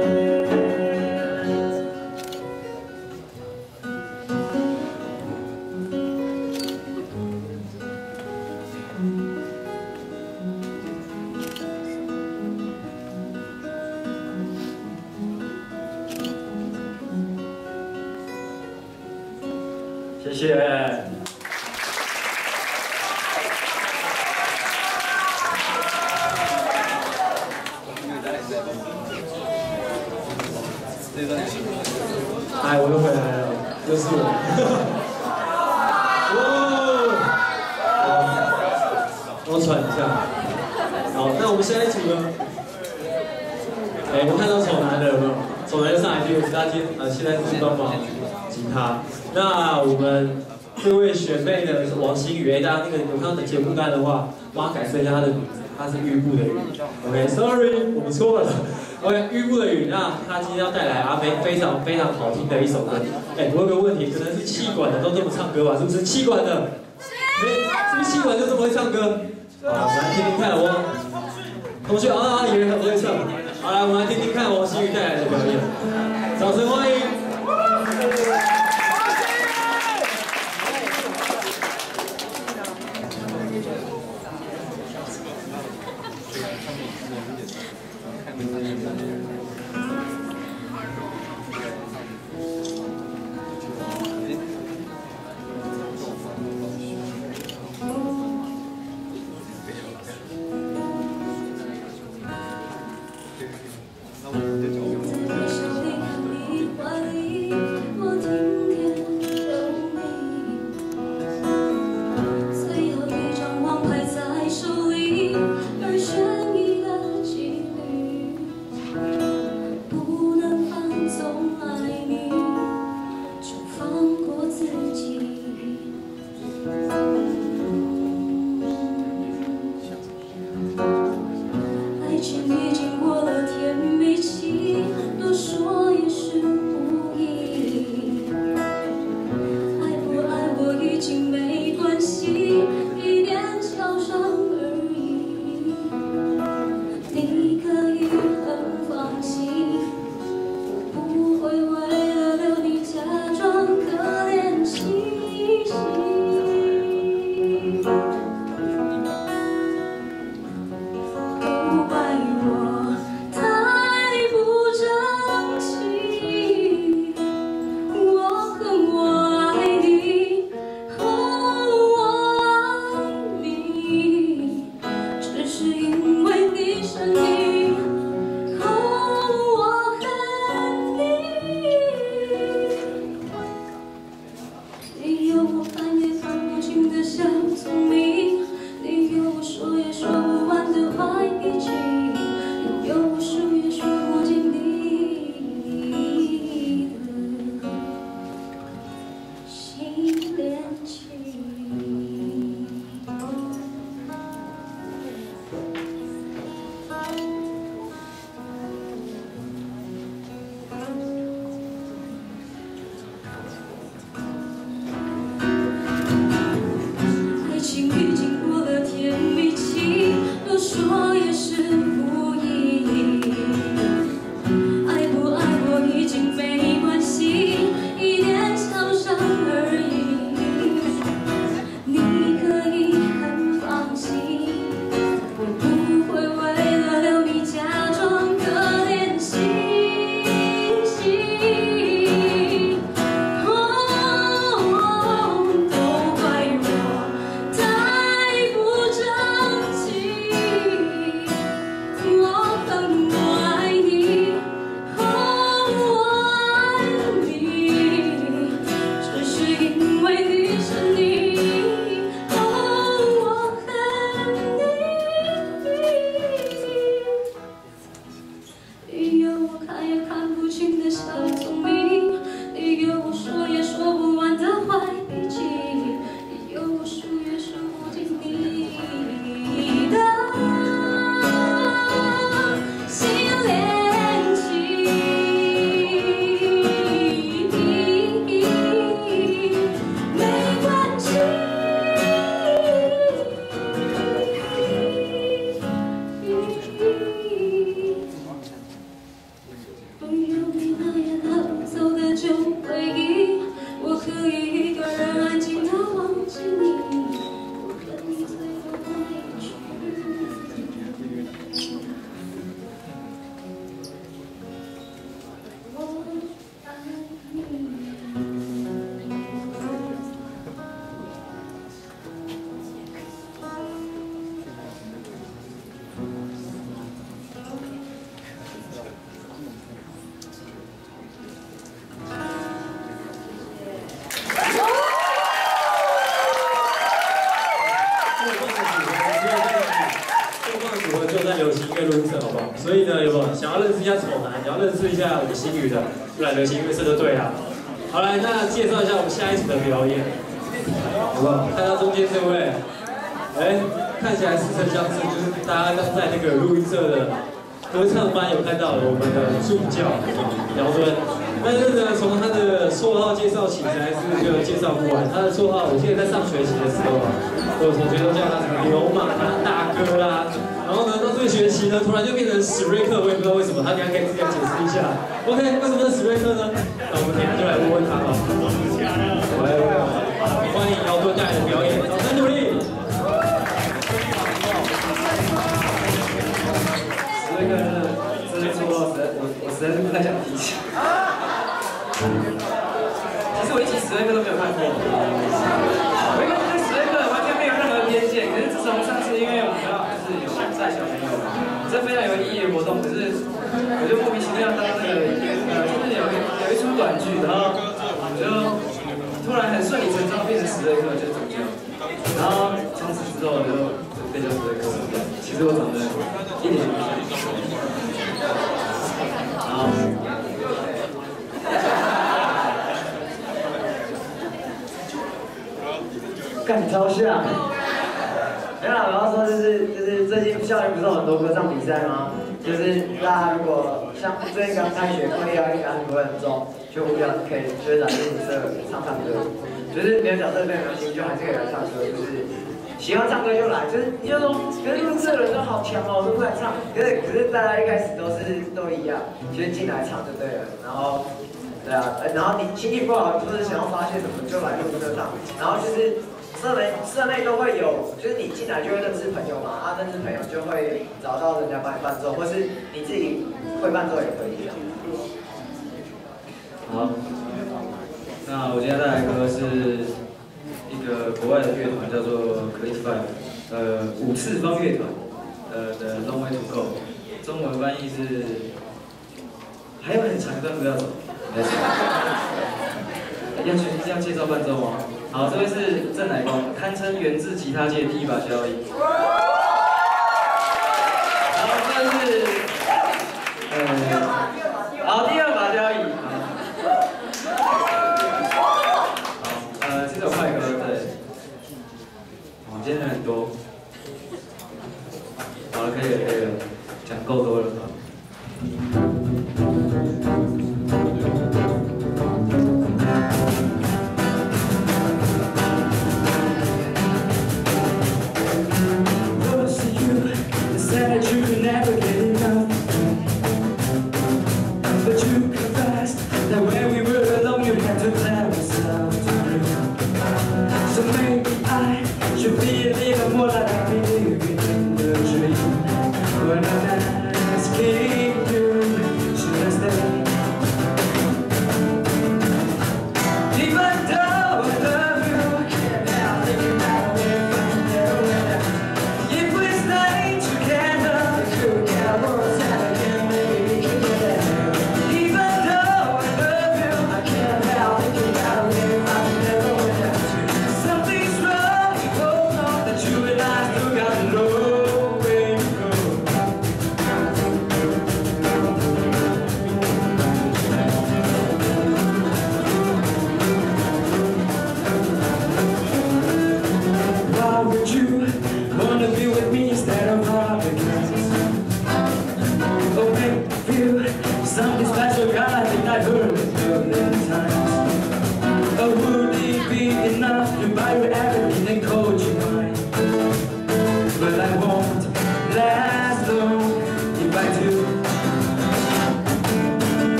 谢谢。 哎，我又回来了，又是我。我喘一下。好，那我们下一组呢？哎，我看到丑男的有没有？丑男就上来就他现在是帮忙吉他。那我们这位学妹呢是王心宇，大家那个有看到节目单的话，帮她改正一下她的名字，她是玉部的玉。OK，sorry， 我们错了。OK， 玉部的玉，那她今天要带来阿飞非常非常好听的一首歌。哎，我有个问题，可能是气管的都这么唱歌吧？是不是气管的？是不是气管就这么会唱歌？好，我们来听听看同学啊，也很会唱。好，来，我们来听听看王心宇带来的表演，掌声欢迎。 手里看你除了就在流行音乐录音社，好不好？所以呢，有没有想要认识一下丑男，想要认识一下我们新语的，就来流行音乐社就对了。好来，那介绍一下我们下一组的表演，好不好？看到中间这位，看起来似曾相识，就是大家刚在那个录音社的歌唱班有看到我们的助教姚敦。但是呢，从他的绰号介绍起，实在是就介绍不完。他的绰号，我记得在上学期的时候啊，我同学都叫他什么流氓啊、大哥啦。然后呢，到这个学期呢，突然就变成史瑞克，我也不知道为什么。他等下可以自己来解释一下。OK， 为什么是史瑞克呢？那我们等下就来问问他吧。欢迎姚敦带来的表演，掌声鼓励。 史瑞克这些绰号，我实在是不太想提起。其实我一集史瑞克都没有看过，我一个对史瑞克完全没有任何偏见。可是自从上次因为我们要就是有带小朋友嘛，这非常有意义的活动，可是我就莫名其妙当那个就是有一出短剧，然后我就突然很顺理成章变成史瑞克就是主角，然后从此之后我就变成史瑞克了。其实我长得一点也不像。好。干你超像！没有啦，我要说就是最近校园不是有很多歌唱比赛吗？就是大家如果像最近刚开学，课业压力不会很重，就无聊可以就是来录音社唱歌，就是没有角色非常新，就还是可以来唱歌，就是喜欢唱歌就来，就是你就说，可是录音社的人都好强哦，都不来唱，可是大家一开始都一样，就是进来唱就对了，然后。对啊，然后你心情不好，或者想要发泄什么，就来录音社唱。然后就是社内都会有，就是你进来就会认识朋友嘛，认识朋友就会找到人家帮你伴奏，或是你自己会伴奏也可以。好，那我今天带来的歌是一个国外的乐团，叫做 Cliff Five， 5次方乐团的 Long Way to Go， 中文翻译是还有很长一段不要走。要介绍伴奏吗？好，这位是郑乃光，堪称源自吉他界第一把交椅。然后这是，好，第二把交椅。好，这首快歌，对。今天人很多。好了，可以了，讲够多了。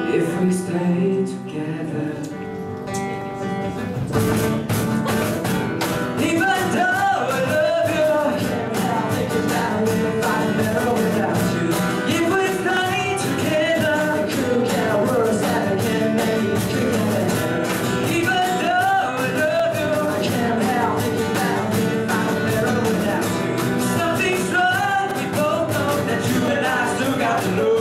if we stay together. Even though I love you, I can't help thinking about it if I'm better without you. If we stay together, it could get worse and it can make it get better. Even though I love you, I can't help thinking about it if I'm better without you. Something's wrong, we both know that you and I still got to know.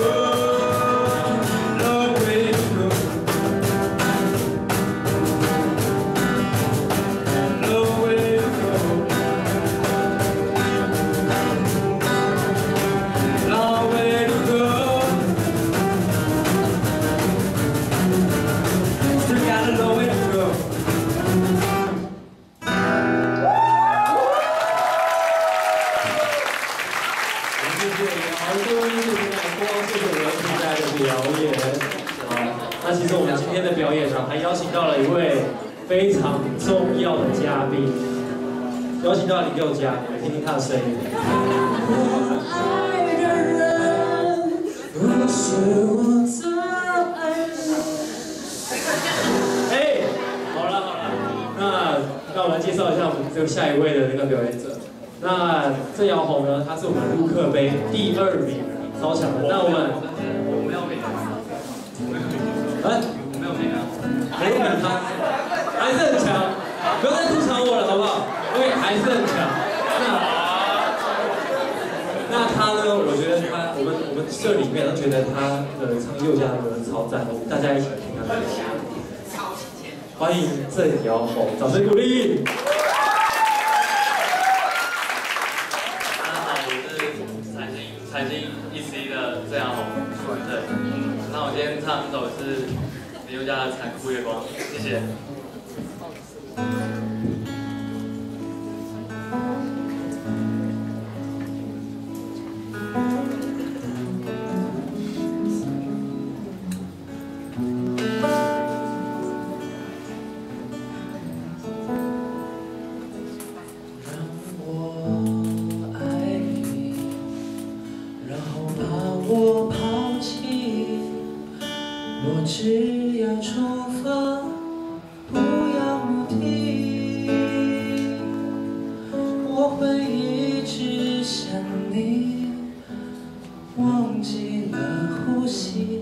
那其实我们今天的表演上还邀请到了一位非常重要的嘉宾，邀请到林宥嘉，来听听他的声音。 我爱的人不是我最爱的。 哎，好了，那我们介绍一下我们这个下一位的那个表演者。那郑瑶红呢，他是我们陆客杯第2名，超强的。那我没有名。哎，没有名啊，没有名他还是很强，不要再吐槽我了，好不好？因为还是很强。那他呢？我觉得我们社里面都觉得他的唱宥嘉的歌超赞，我们大家一起来听他的。欢迎郑瑶红，掌声鼓励。 大家好，我是财经EC 的郑瑶红，对。那我今天唱一首是林宥嘉的《残酷月光》，谢谢。 让我爱你，然后把我抛弃。我只要出发，不要目的。我会一直想你，忘记了呼吸，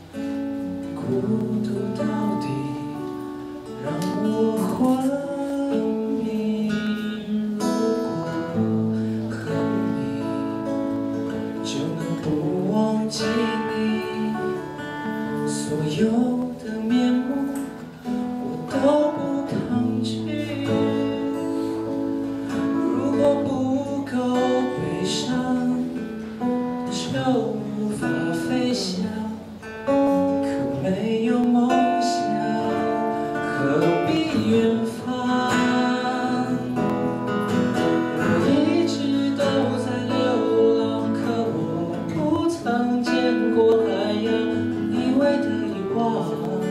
孤独到底让我昏迷。如果恨你，就能不忘记你。所有的面目，我都不抗拒。如果不够悲伤，就无法飞翔。可没有梦想，何必远方？我一直都在流浪，可我不曾见过海洋。以为的遗忘，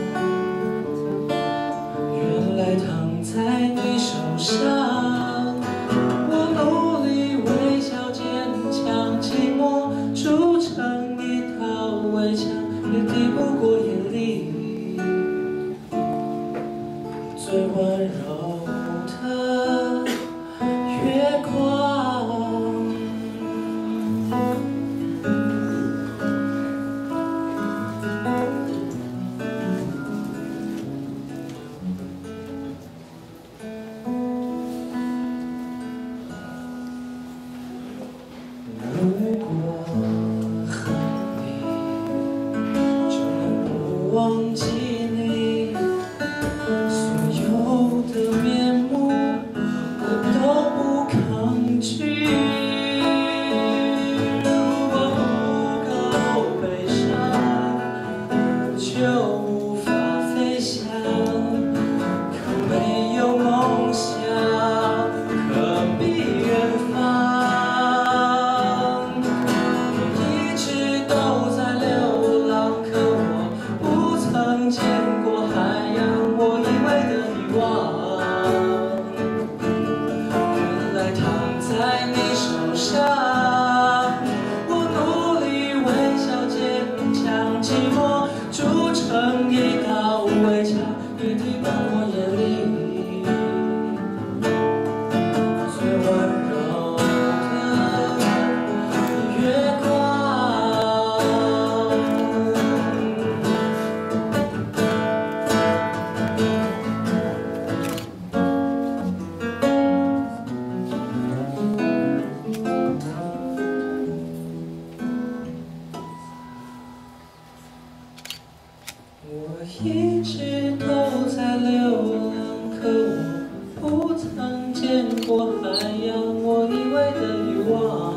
原来躺在你手上。我努力微笑坚强，寂寞筑成一道围墙，也抵不过眼里最温柔的月光。如果恨你，就能不忘记你。所有的面目，我都不抗拒。如果不够悲伤，就无法飞翔。可没有梦想，何必远方？见过海洋，我以为的遗忘，原来躺在你手上。我努力微笑坚强，寂寞筑成我眼里最温柔的月光。我一直都在流浪，可我不曾见过海洋，我以为的遗忘，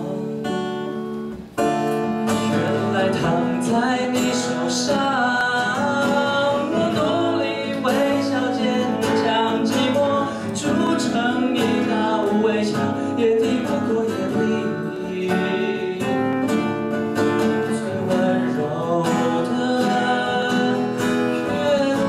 原来躺在你手上。我努力微笑坚强，寂寞筑成一道围墙，也抵不过眼里最温柔的月光。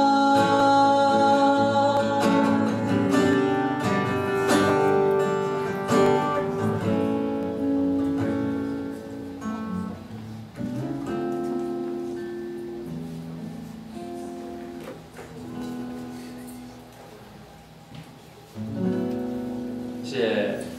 谢谢。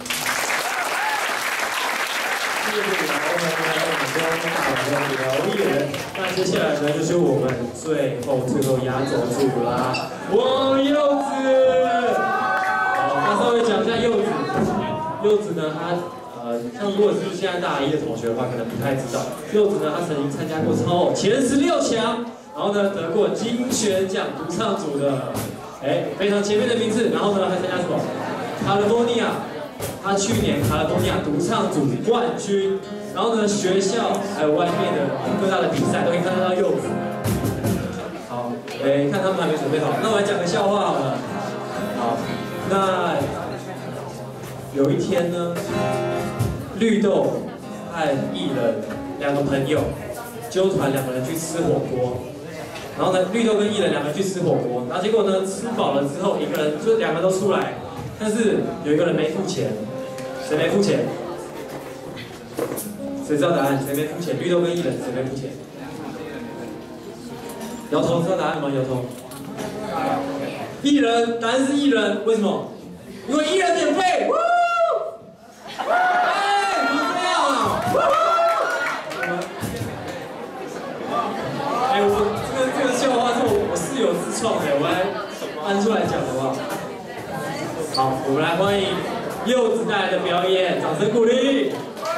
谢谢你来我们大碗的表演。那接下来呢，就是我们最后压轴组啦，王柚子。好，那稍微讲一下柚子。柚子呢，他像如果是现在大一的同学的话，可能不太知道。柚子呢，他曾经参加过超偶前16强，然后呢得过金旋奖独唱组的，非常前面的名次。然后呢，还参加什么？California， 他去年California独唱组冠军。然后呢，学校还有外面的各大的比赛都可以看得到柚子。好，看他们还没准备好，那我来讲个笑话好了。好，那有一天呢，绿豆和艺人2个朋友纠团2个人去吃火锅。然后呢，绿豆跟艺人2个人去吃火锅，然后结果呢，吃饱了之后，一个人就2个都出来，但是有一个人没付钱，谁没付钱？谁知道答案？谁没付钱？绿豆跟艺人谁没付钱？摇头，知道答案吗？摇头。艺人，答案是艺人，为什么？因为艺人免费。怎么这样啊？我这个笑话是我室友自创的，我来搬出来讲好不好？好，我们来欢迎柚子带来的表演，掌声鼓励。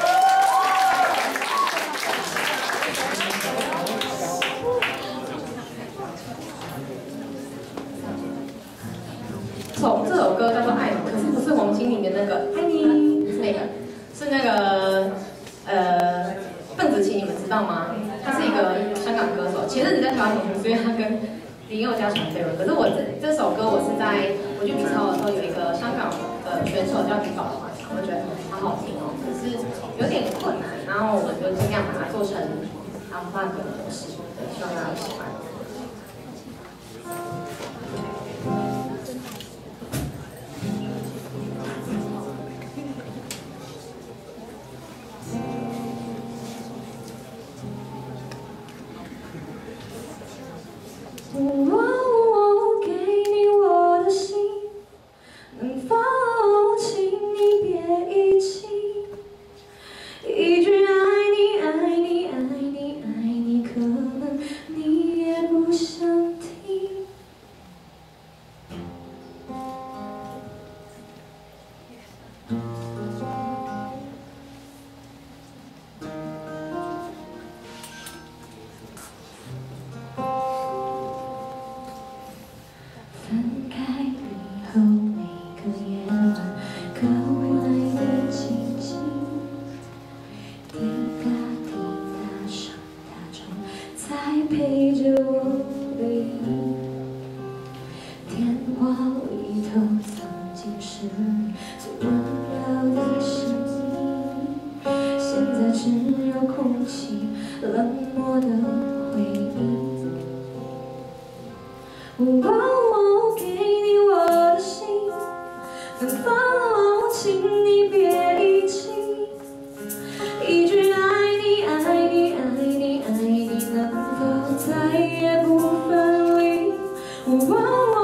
这首歌叫做《爱》，可是不是黄心凌的那个爱你，不是那个，是那个邓紫棋，你们知道吗？她是一个香港歌手，前阵子在台湾很红，所以她跟林宥嘉传绯闻。可是我这首歌我是在我去比赛的时候，有一个香港的选手叫李宝华唱，我觉得好好听哦，可是有点困难，然后我就尽量把它做成unplugged的模式，希望大家喜欢。 我给你我的心，能否请你别遗弃？一句爱你爱你爱你爱你，可能你也不想听。分开以后，每个夜晚格外的静静，滴答滴答上大床，才陪着我背影。电话里头曾经是你最温柔的声音，现在只有空气，冷漠的回忆。我给你我的心，能否请你别遗弃？一句爱你爱你爱你爱你，能否再也不分离？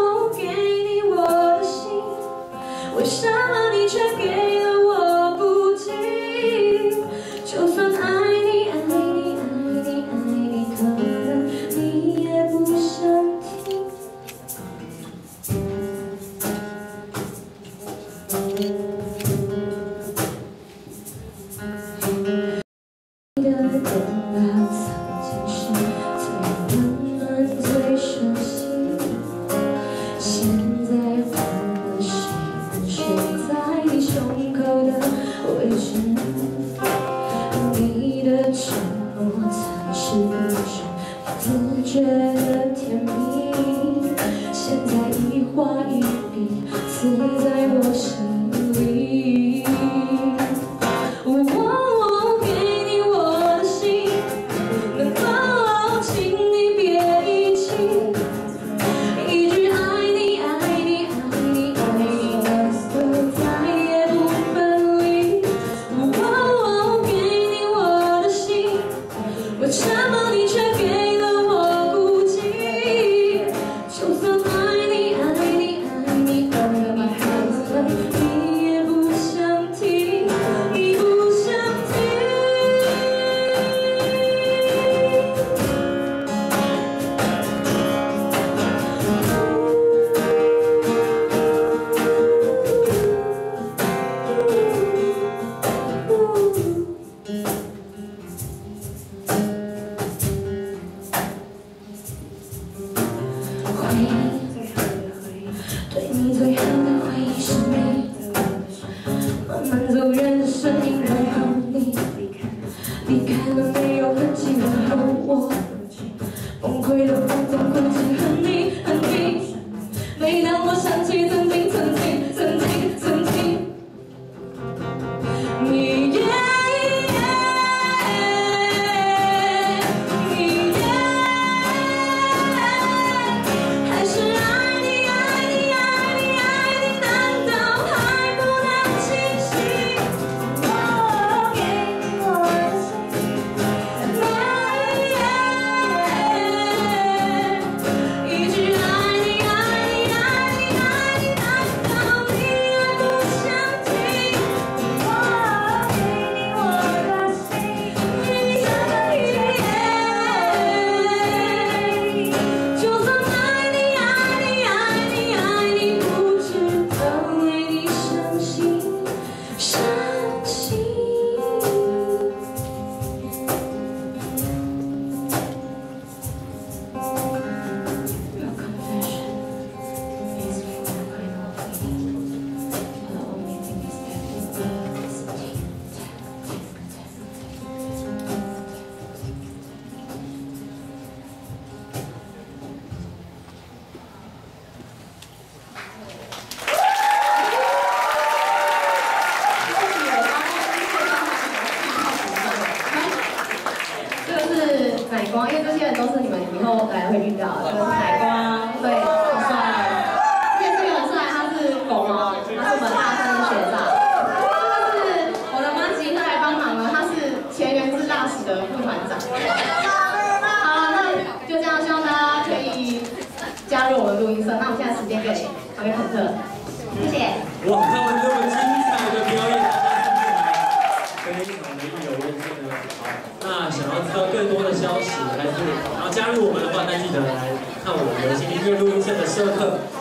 自觉的甜蜜，现在一画一笔刺在我心里。我给你我的心，能否请你别遗弃？一句爱你爱你爱你爱你，再也不分离。我给你我的心，我沉默你却给了我孤寂。就算爱你爱你爱你爱你爱你，你也不想听，你不想听。回忆，对你最好的回忆是你，慢慢走远的身影，然后你离开了没有痕迹，然后我崩溃的放纵空气，恨你恨你。每当我想起曾经曾经曾经曾经，你也。还是爱你爱你爱你爱你，难道还不能清醒？我给你我的心，一句爱你爱你爱你爱你，难道你还不想听？我给你我的心，就算爱你爱你爱你爱你，不知道为你伤心伤心。Your confession is for the final feeling. The only thing is that it is 这个是奶光，因为这些人都是你们以后来会遇到的。这个是奶光，对，很帅。这个很帅，他是狗毛，他是我们大三的学长。这个是我的妈吉，他来帮忙了，他是前原子大使的副团长。好，那就这样，希望大家可以加入我们录音社。那我们现在时间给肯特，谢谢。 哇，看完这么精彩的表演，大家是不是非常的意犹未尽呢？好，那想要知道更多的消息，还是然后加入我们的话，那记得来看我们流行音乐录音社的社课。